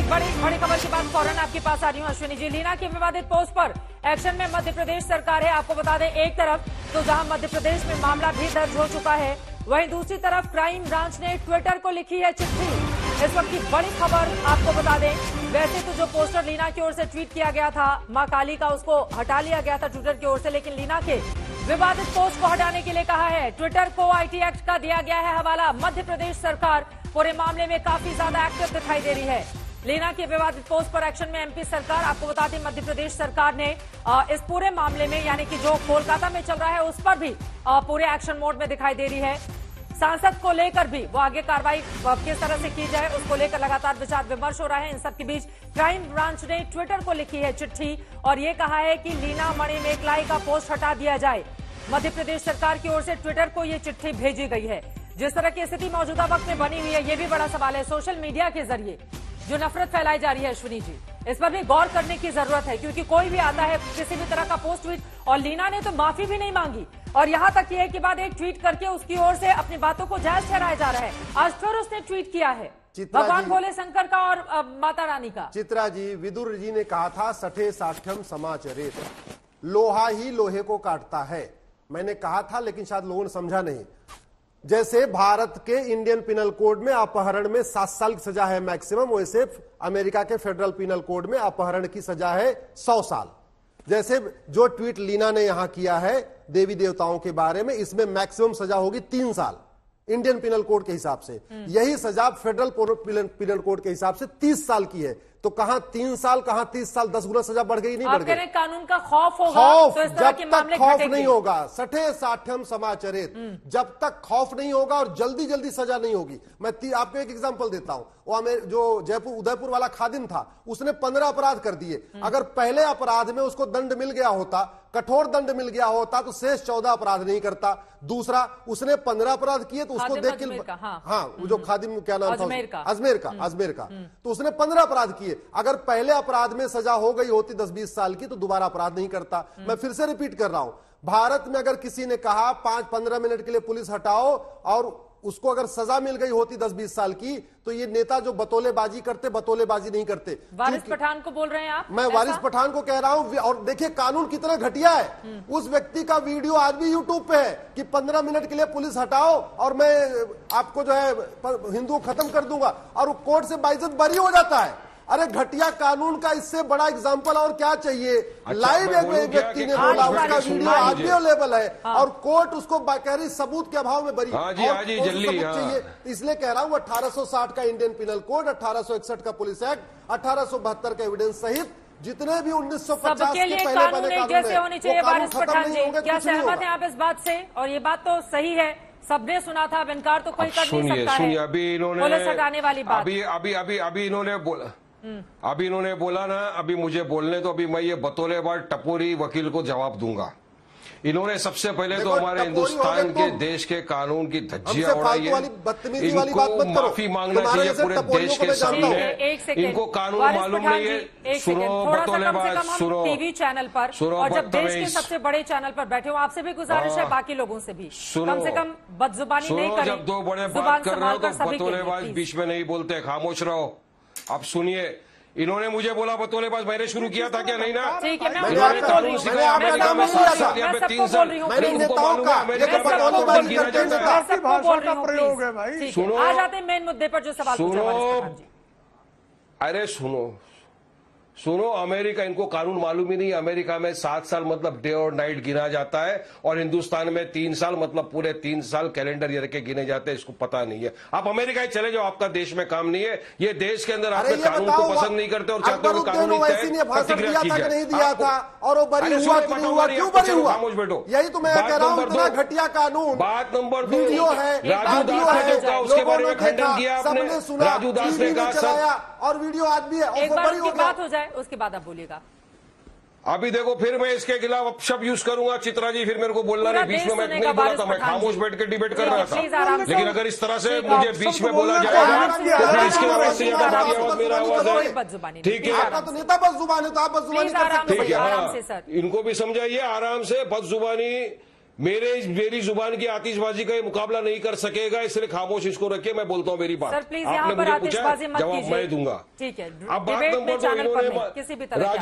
[SPEAKER 1] बड़ी खबर के बाद फौरन आपके पास आ रही हूँ अश्विनी जी। लीना की विवादित पोस्ट पर एक्शन में मध्य प्रदेश सरकार है। आपको बता दें, एक तरफ तो जहां मध्य प्रदेश में मामला भी दर्ज हो चुका है, वहीं दूसरी तरफ क्राइम ब्रांच ने ट्विटर को लिखी है चिट्ठी। इस वक्त की बड़ी खबर आपको बता दें, वैसे तो जो पोस्टर लीना की ओर से ट्वीट किया गया था मां काली का, उसको हटा लिया गया था ट्विटर की ओर से, लेकिन लीना के विवादित पोस्ट को हटाने के लिए कहा है। ट्विटर को आईटी एक्ट का दिया गया है हवाला। मध्य प्रदेश सरकार पूरे मामले में काफी ज्यादा एक्टिव दिखाई दे रही है। लीना की विवादित पोस्ट पर एक्शन में एमपी सरकार। आपको बता दें, मध्य प्रदेश सरकार ने इस पूरे मामले में, यानी कि जो कोलकाता में चल रहा है, उस पर भी पूरे एक्शन मोड में दिखाई दे रही है। सांसद को लेकर भी वो आगे कार्रवाई किस तरह से की जाए, उसको लेकर लगातार विचार विमर्श हो रहा है। इन सबके बीच क्राइम ब्रांच ने ट्विटर को लिखी है चिट्ठी और ये कहा है कि लीना मणिमेगलाई का पोस्ट हटा दिया जाए। मध्य प्रदेश सरकार की ओर से ट्विटर को ये चिट्ठी भेजी गई है। जिस तरह की स्थिति मौजूदा वक्त में बनी हुई है, ये भी बड़ा सवाल है। सोशल मीडिया के जरिए जो नफरत फैलाई जा रही है अश्विनी जी, इस पर भी गौर करने की जरूरत है, क्योंकि कोई भी आता है किसी भी तरह का पोस्ट ट्वीट, और लीना ने तो माफी भी नहीं मांगी और यहां तक ये कि बाद एक ट्वीट करके उसकी ओर से अपनी बातों को जायज ठहराया जा रहा है। आज फिर उसने ट्वीट किया है भगवान भोले शंकर का और माता रानी का।
[SPEAKER 10] चित्रा जी, विदुर जी ने कहा था सठे साठ्यम समाचरेत, लोहा ही लोहे को काटता है। मैंने कहा था, लेकिन शायद लोगों ने समझा नहीं। जैसे भारत के इंडियन पिनल कोड में अपहरण में 7 साल की सजा है मैक्सिमम, वैसे अमेरिका के फेडरल पिनल कोड में अपहरण की सजा है 100 साल। जैसे जो ट्वीट लीना ने यहां किया है देवी देवताओं के बारे में, इसमें मैक्सिमम सजा होगी 3 साल इंडियन पिनल कोड के हिसाब से। यही सजा फेडरल पिनल कोड के हिसाब से 30 साल की है। तो कहां 3 साल, कहां 30 साल, 10 गुना सजा बढ़ गई, नहीं बढ़ गई।
[SPEAKER 1] कानून का खौफ होगा,
[SPEAKER 10] खौफ
[SPEAKER 1] तो इस तरह के
[SPEAKER 10] जब
[SPEAKER 1] मामले
[SPEAKER 10] तक खौफ
[SPEAKER 1] घटेंगे।
[SPEAKER 10] नहीं होगा, सठे साठ्यम समाचरित, जब तक खौफ नहीं होगा और जल्दी जल्दी सजा नहीं होगी। मैं आपको एक एग्जांपल देता हूं। वो जो जयपुर उदयपुर वाला खादिम था, उसने 15 अपराध कर दिए। अगर पहले अपराध में उसको दंड मिल गया होता, कठोर दंड मिल गया होता, तो शेष 14 अपराध नहीं करता। दूसरा, उसने 15 अपराध किए तो उसको देख के, हाँ वो जो खादिम क्या नाम था, अजमेर का, तो उसने 15 अपराध किए। अगर पहले अपराध में सजा हो गई होती 10-20 साल की, तो दोबारा अपराध नहीं करता। मैं फिर से रिपीट कर रहा हूं, भारत में अगर किसी ने कहा 5-15 मिनट के लिए पुलिस हटाओ और उसको अगर सजा मिल गई होती 10-20 साल की, तो ये नेता जो बतौलेबाजी करते, बतौलेबाजी नहीं करते।
[SPEAKER 1] वारिस पठान को बोल रहे हैं आप?
[SPEAKER 10] मैं वारिस पठान को कह रहा हूं। और देखिए कानून कितना घटिया है। उस व्यक्ति का वीडियो आज भी यूट्यूब पे है कि 15 मिनट के लिए पुलिस हटाओ और मैं आपको जो है हिंदू खत्म कर दूंगा, और वो कोर्ट से बाइज्जत बरी हो जाता है। अरे घटिया कानून का इससे बड़ा एग्जाम्पल और क्या चाहिए। लाइव एक व्यक्ति ने बोला, उसका वीडियो आज भी अवेलेबल है और कोर्ट उसको बाकायदा सबूत के अभाव में बरी। चाहिए, इसलिए कह रहा हूं 1860 का इंडियन पिनल कोड, 1861 का पुलिस एक्ट, 1872 का एविडेंस सहित जितने भी 1950 के पहले बने कानून
[SPEAKER 1] जैसे होनी चाहिए। वारिस पठान जी, क्या सहमत हैं आप इस बात से? और ये बात तो सही है, सबने सुना था, अब इनकार तो कोई कर नहीं सकता है।
[SPEAKER 9] अभी इन्होंने
[SPEAKER 1] पुलिस हटाने वाली बात,
[SPEAKER 9] अभी इन्होंने बोला, अभी इन्होंने बोला ना, अभी मुझे बोलने तो, अभी मैं ये बतौलेबाज टपोरी वकील को जवाब दूंगा। इन्होंने सबसे पहले तो हमारे हिंदुस्तान के देश के कानून की धज्जियां उड़ाई है। इनको माफी मांगना चाहिए पूरे देश के सामने। इनको कानून मालूम नहीं है। सुनो बतौलेबाज, सुनो
[SPEAKER 1] टीवी चैनल पर, और जब देश के सबसे बड़े चैनल पर बैठे हो, आपसे भी गुजारिश है, बाकी लोगों से भी कम से कम बदजुबानी नहीं करें।
[SPEAKER 9] जब दो बड़े बात कर रहे हो तो बतौलेबाज बीच में नहीं बोलते, खामोश रहो। अब सुनिए, इन्होंने मुझे बोला बतौलेबाज, मैंने शुरू किया था क्या? नहीं ना,
[SPEAKER 1] ठीक है,
[SPEAKER 9] इन्होंने कानून सिखाया अमेरिका में 7 साल या 3 साल। इनको मालूम है अमेरिका में कानून गिना जाता है।
[SPEAKER 1] सुनो, आ जाते हैं मेन मुद्दे पर जो सवाल
[SPEAKER 9] सुनो, अरे सुनो, अमेरिका, इनको कानून मालूम ही नहीं। अमेरिका में 7 साल मतलब डे और नाइट गिना जाता है, और हिंदुस्तान में 3 साल मतलब पूरे 3 साल कैलेंडर ईयर के गिने जाते हैं। इसको पता नहीं है। आप अमेरिका ही चले जाओ, आपका देश में काम नहीं है। ये देश के अंदर आपने कानून को पसंद नहीं करते और चाहते हो कानूनी प्रतिक्रिया की जाए।
[SPEAKER 10] और वो बरी हुआ कि नहीं हुआ, क्यों बरी हुआ?
[SPEAKER 9] खामोश बैठो।
[SPEAKER 10] यही तो मैं कह रहा हूं, इतना घटिया कानून।
[SPEAKER 9] बात नंबर 2,
[SPEAKER 10] वीडियो है,
[SPEAKER 9] राजू दास ने जो कहा उसके बारे में खंडन किया आपने। राजू दास ने कहा
[SPEAKER 10] और वीडियो आज भी है।
[SPEAKER 1] एक बार उसकी बात हो जाए, उसके बाद आप बोलिएगा।
[SPEAKER 9] अभी देखो, फिर मैं इसके खिलाफ शब्द यूज करूंगा चित्रा जी, फिर मेरे को बोलना नहीं। बीच में मैं नहीं बोला था, मैं खामोश बैठ के डिबेट कर रहा था। लेकिन अगर इस तरह से मुझे बीच में बोला जाएगा तो फिर इसके आवाज से ज्यादा भारी आवाज मेरा आवाज है। ठीक है,
[SPEAKER 10] आपका तो नेता बदजुबान है, तो आप बदजुबानी कर सकते हैं।
[SPEAKER 9] ठीक है, हाँ, इनको भी समझाइए आराम से। बदजुबानी मेरी जुबान की आतिशबाजी का ये मुकाबला नहीं कर सकेगा, इसलिए खामोश इसको रखिए, मैं बोलता हूं मेरी बात।
[SPEAKER 1] सर प्लीज यहाँ पर आतिशबाजी मत कीजिए,
[SPEAKER 9] जवाब मैं दूंगा।
[SPEAKER 1] ठीक है,
[SPEAKER 9] अब बात नंबर 2, इन्होंने
[SPEAKER 1] किसी भी तरह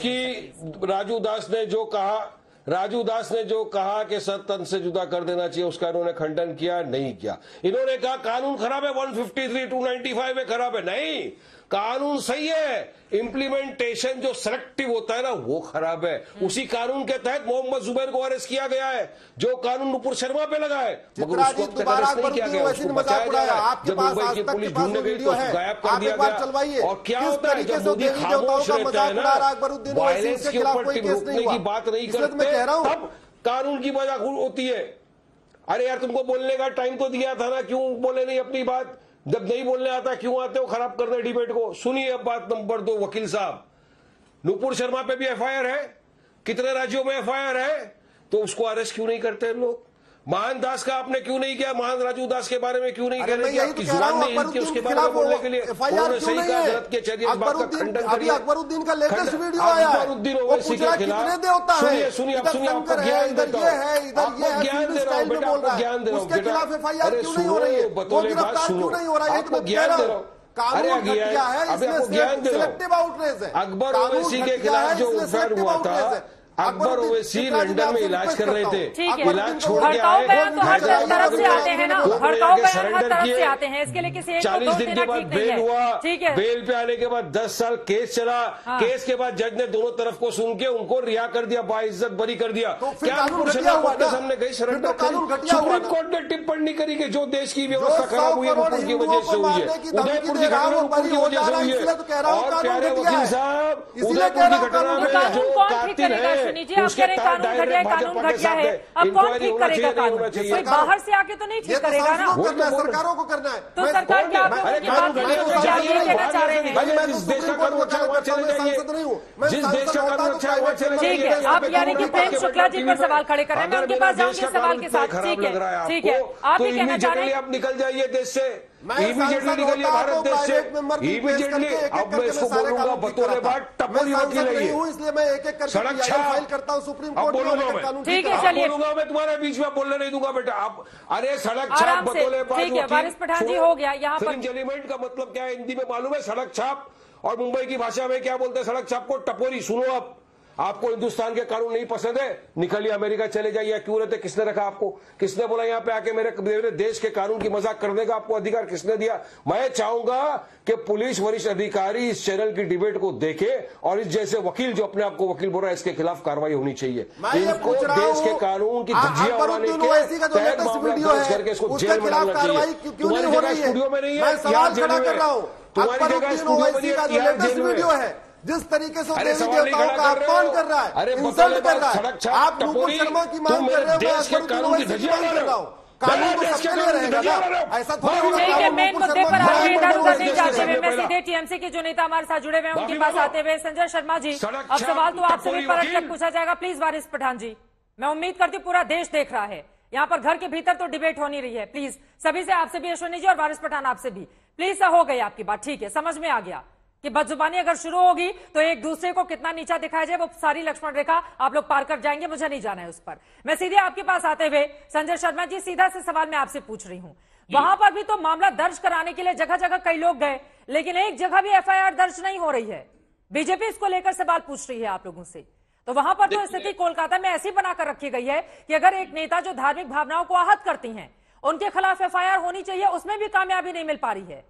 [SPEAKER 9] राजू दास ने जो कहा कि सत्तन से जुदा कर देना चाहिए, उसका इन्होंने खंडन किया नहीं किया। इन्होंने कहा कानून खराब है, 153 295 में खराब है। नहीं, कानून सही है, इंप्लीमेंटेशन जो सेलेक्टिव होता है ना वो खराब है। उसी कानून के तहत मोहम्मद जुबैर को अरेस्ट किया गया है, जो कानून नुपुर शर्मा पे लगा है, मगर उसको अब तक अरेस्ट नहीं किया गया, उसको बचाया जा रहा है। जब मुंबई की पुलिस ढूंढने गई तो उसको गायब कर दिया गया। और क्या होता है जब मोदी खामोश रहता है ना, वायलेंस के ऊपर रोकने की बात नहीं करते, तब कानून की वजह होती है। अरे यार, तुमको बोलने का टाइम तो दिया था ना, क्यों बोले नहीं अपनी बात? जब नहीं बोलने आता क्यों आते हो खराब करने डिबेट को? सुनिए अब बात नंबर 2, वकील साहब, नुपुर शर्मा पे भी एफआईआर है, कितने राज्यों में एफआईआर है, तो उसको अरेस्ट क्यों नहीं करते लोग? महान दास का आपने क्यों नहीं किया? महान राजू दास के बारे में क्यों नहीं कह रहे कि आपकी जुबान नहीं हिलती उसके बारे में बोलने के लिए? उन्होंने सही कहा, गलत के चरित्र इस बात का खंडन करिए।
[SPEAKER 10] अकबरुद्दीन का लेटेस्ट वीडियो आया है,
[SPEAKER 9] अकबरुद्दीन ओवैसी के खिलाफ सुनिए आपको ज्ञान देता हूं, आपको ज्ञान दे रहा हूं बेटा, आपको ज्ञान दे रहा हूं बेटा। अरे सुनो, बतौले बात सुनो, आपको ज्ञान दे रहा हूं। अरे अभी आपको ज्ञान दे रहा हूं। अकबर ओवैसी के खिलाफ जो एफआईआर हुआ था, अकबर ओवैसी लंदन में इलाज कर रहे थे, इलाज छोड़ के आए,
[SPEAKER 1] तो हर तरफ से आते हैं ना, भड़काऊ बयान हर तरफ से आते हैं, इसके लिए किसी
[SPEAKER 9] 40 दिन के बाद बेल हुआ, बेल पे आने के बाद 10 साल केस चला, केस के बाद जज ने दोनों तरफ को सुन के उनको रिहा कर दिया, बाइज्जत बरी कर दिया। क्या नुपुर शर्मा आपके सामने गई सरेंडर करी? सुप्रीम कोर्ट ने टिप्पणी करी कि जो देश की व्यवस्था खराब हुई है नुपुर की वजह से हुई है, उदयपुर की घटना नुपुर की वजह से हुई है। और प्यारे वकील साहब, उदयपुर की घटना में जो कातिल है
[SPEAKER 1] नीचे आप कह रहे कानून घटिया है, कानून घटिया है, अब कौन ठीक करेगा कानून? कोई बाहर से आके तो नहीं ठीक करेगा ना,
[SPEAKER 10] सरकारों को करना है।
[SPEAKER 1] तो सरकार क्या आप लोगों की बात ये कहना चाह रहे हैं?
[SPEAKER 9] जिस देश का कानून अच्छा है वहाँ चले जाइए, जिस देश का कानून अच्छा है वहाँ चले जाइए।
[SPEAKER 1] ठीक है, आप यानी कि प्रेम शुक्ला जी पर सवाल खड़े कर रहे हैं, मैं उनके पास जाऊंगी सवाल के साथ। ठीक है, ठीक है, आप ये कहना चाह रहे हैं
[SPEAKER 9] आप निकल जाइए देश से, इमीडिएटली निकलिए भारत देश से, इमीडिएटली। अब मैं इसको बोलूंगा बतौले बात, टपोरी वकील है ये,
[SPEAKER 10] इसलिए मैं एक-एक करके
[SPEAKER 9] सड़क
[SPEAKER 10] फाइल करता हूं सुप्रीम कोर्ट में।
[SPEAKER 1] ठीक है, चलिए
[SPEAKER 9] बोलूंगा, मैं तुम्हारे बीच में बोलने नहीं दूंगा बेटा। आप अरे सड़क छाप बतौले बात,
[SPEAKER 1] ठीक है, वारिस पठान जी हो गया यहाँ पर।
[SPEAKER 9] एलिमेंट का मतलब क्या है हिंदी में मालूम है? सड़क छाप। और मुंबई की भाषा में क्या बोलते हैं सड़क छाप को? टपोरी। सुनो, अब आपको हिंदुस्तान के कानून नहीं पसंद है, निकलिए अमेरिका चले जाइए। क्यों रहते? किसने रखा आपको? किसने बोला यहाँ पे आके मेरे देश के कानून की मजाक करने का आपको अधिकार किसने दिया? मैं चाहूंगा कि पुलिस वरिष्ठ अधिकारी इस चैनल की डिबेट को देखे और इस जैसे वकील जो अपने आप को वकील बोल रहा है इसके खिलाफ कार्रवाई होनी चाहिए। इनको देश के कानून की धज्जियां उड़ाने के तहत मामला दर्ज करके इसको जेल में डालना चाहिए। तुम्हारी जगह स्टूडियो में नहीं है, यहाँ जेल में है। तुम्हारी जगह स्टूडियो में यहाँ जेल में है।
[SPEAKER 10] जिस तरीके से देवी देवताओं का अपमान कर रहा है, इंसल्ट कर रहा है, आप नुपुर शर्मा की मांग कर रहे हो,
[SPEAKER 9] देश के कानून की धज्जियां उड़ा रहे हो।
[SPEAKER 10] कानून तो सबके लिए रहेगा ना, ऐसा थोड़ा होगा।
[SPEAKER 1] ठीक है, मेन मुद्दे पर आगे इधर उधर नहीं जाते हुए मैं सीधे टीएमसी के जो नेता हमारे साथ जुड़े हुए हैं उनके पास आते हुए, संजय शर्मा जी, अब सवाल तो आपसे भी पलट कर पूछा जाएगा। प्लीज वारिस पठान जी, मैं उम्मीद करती हूँ पूरा देश देख रहा है, यहाँ पर घर के भीतर तो डिबेट होनी रही है। प्लीज सभी से, आपसे भी अश्विनी जी और वारिस पठान आपसे भी, प्लीज हो गई आपकी बात। ठीक है, समझ में आ गया कि बदजुबानी अगर शुरू होगी तो एक दूसरे को कितना नीचा दिखाया जाए, वो सारी लक्ष्मण रेखा आप लोग पार कर जाएंगे, मुझे नहीं जाना है उस पर। मैं सीधे आपके पास आते हुए संजय शर्मा जी, सीधा से सवाल मैं आपसे पूछ रही हूं, वहां पर भी तो मामला दर्ज कराने के लिए जगह जगह कई लोग गए, लेकिन एक जगह भी एफआईआर दर्ज नहीं हो रही है। बीजेपी इसको लेकर सवाल पूछ रही है आप लोगों से, तो वहां पर तो स्थिति कोलकाता में ऐसी बनाकर रखी गई है कि अगर एक नेता जो धार्मिक भावनाओं को आहत करती हैं उनके खिलाफ एफआईआर होनी चाहिए, उसमें भी कामयाबी नहीं मिल पा रही है।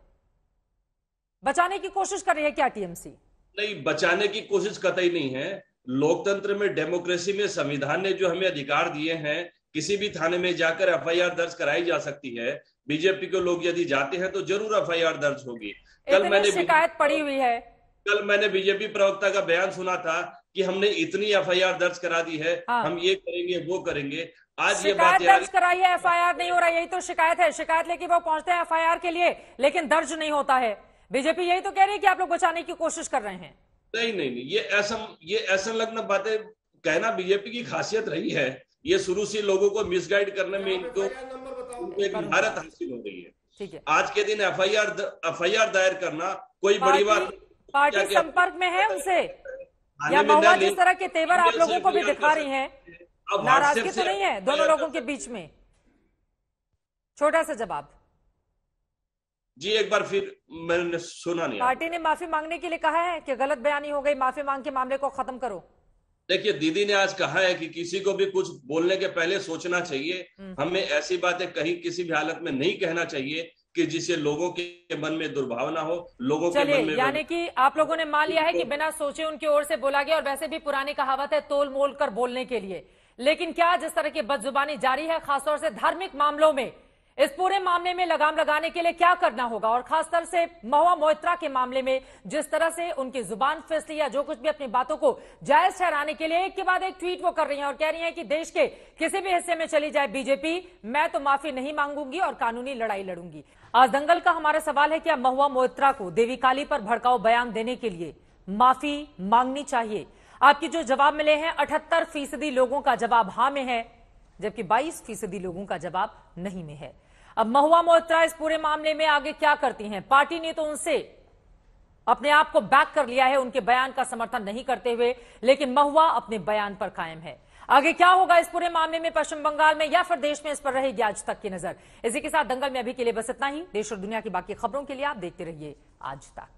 [SPEAKER 1] बचाने की कोशिश कर रही है क्या टीएमसी?
[SPEAKER 8] नहीं, बचाने की कोशिश कतई नहीं है। लोकतंत्र में, डेमोक्रेसी में संविधान ने जो हमें अधिकार दिए हैं, किसी भी थाने में जाकर एफआईआर दर्ज कराई जा सकती है। बीजेपी के लोग यदि जाते हैं तो जरूर एफआईआर दर्ज होगी।
[SPEAKER 1] कल मैंने शिकायत पड़ी हुई है,
[SPEAKER 8] कल मैंने बीजेपी प्रवक्ता का बयान सुना था कि हमने इतनी एफआईआर दर्ज करा दी है, हम ये करेंगे वो करेंगे। आज ये बात
[SPEAKER 1] दर्ज कराई है, एफआईआर नहीं हो रहा, यही तो शिकायत है। शिकायत लेके वो पहुंचते हैं एफआईआर के लिए, लेकिन दर्ज नहीं होता है। बीजेपी यही तो कह रही है कि आप लोग बचाने की कोशिश कर रहे हैं।
[SPEAKER 8] नहीं, ये ऐसा लगना बातें कहना बीजेपी की खासियत रही है। ये शुरू से लोगों को मिसगाइड करने में इनको एक महारत हासिल हो गई है।
[SPEAKER 1] ठीक है,
[SPEAKER 8] आज के दिन एफआईआर दायर करना कोई बड़ी बात।
[SPEAKER 1] पार्टी संपर्क में है उनसे, या महुआ जिस तरह के तेवर आप लोगों को भी दिखा रही है,
[SPEAKER 8] अब
[SPEAKER 1] नाराजगी
[SPEAKER 8] WhatsApp
[SPEAKER 1] तो
[SPEAKER 8] से
[SPEAKER 1] नहीं है दोनों लोगों के बीच में? छोटा सा जवाब
[SPEAKER 8] जी, एक बार फिर मैंने सुना नहीं।
[SPEAKER 1] पार्टी ने माफी मांगने के लिए कहा है कि गलत बयानी हो गई, माफी मांग के मामले को खत्म करो।
[SPEAKER 8] देखिए, दीदी ने आज कहा है कि किसी को भी कुछ बोलने के पहले सोचना चाहिए। हमें ऐसी बातें कहीं किसी भी हालत में नहीं कहना चाहिए कि जिससे लोगों के मन में दुर्भावना हो, लोगों के मन में।
[SPEAKER 1] यानी कि आप लोगों ने मान लिया है कि बिना सोचे उनकी ओर से बोला गया, और वैसे भी पुरानी कहावत है तोल मोल कर बोलने के लिए। लेकिन क्या जिस तरह की बदजुबानी जारी है, खासतौर से धार्मिक मामलों में, इस पूरे मामले में लगाम लगाने के लिए क्या करना होगा? और खासतौर से महुआ मोइत्रा के मामले में जिस तरह से उनकी जुबान फिसली या जो कुछ भी अपनी बातों को जायज ठहराने के लिए एक के बाद एक ट्वीट वो कर रही हैं और कह रही हैं कि देश के किसी भी हिस्से में चली जाए बीजेपी, मैं तो माफी नहीं मांगूंगी और कानूनी लड़ाई लड़ूंगी। आज दंगल का हमारा सवाल है, क्या महुआ मोइत्रा को देवी काली पर भड़काऊ बयान देने के लिए माफी मांगनी चाहिए? आपकी जो जवाब मिले हैं 78% लोगों का जवाब हाँ में है, जबकि 22% लोगों का जवाब नहीं में है। अब महुआ मोइत्रा इस पूरे मामले में आगे क्या करती हैं? पार्टी ने तो उनसे अपने आप को बैक कर लिया है, उनके बयान का समर्थन नहीं करते हुए, लेकिन महुआ अपने बयान पर कायम है। आगे क्या होगा इस पूरे मामले में पश्चिम बंगाल में या फिर देश में, इस पर रहेगी आज तक की नजर। इसी के साथ दंगल में अभी के लिए बस इतना ही। देश और दुनिया की बाकी खबरों के लिए आप देखते रहिए आज तक।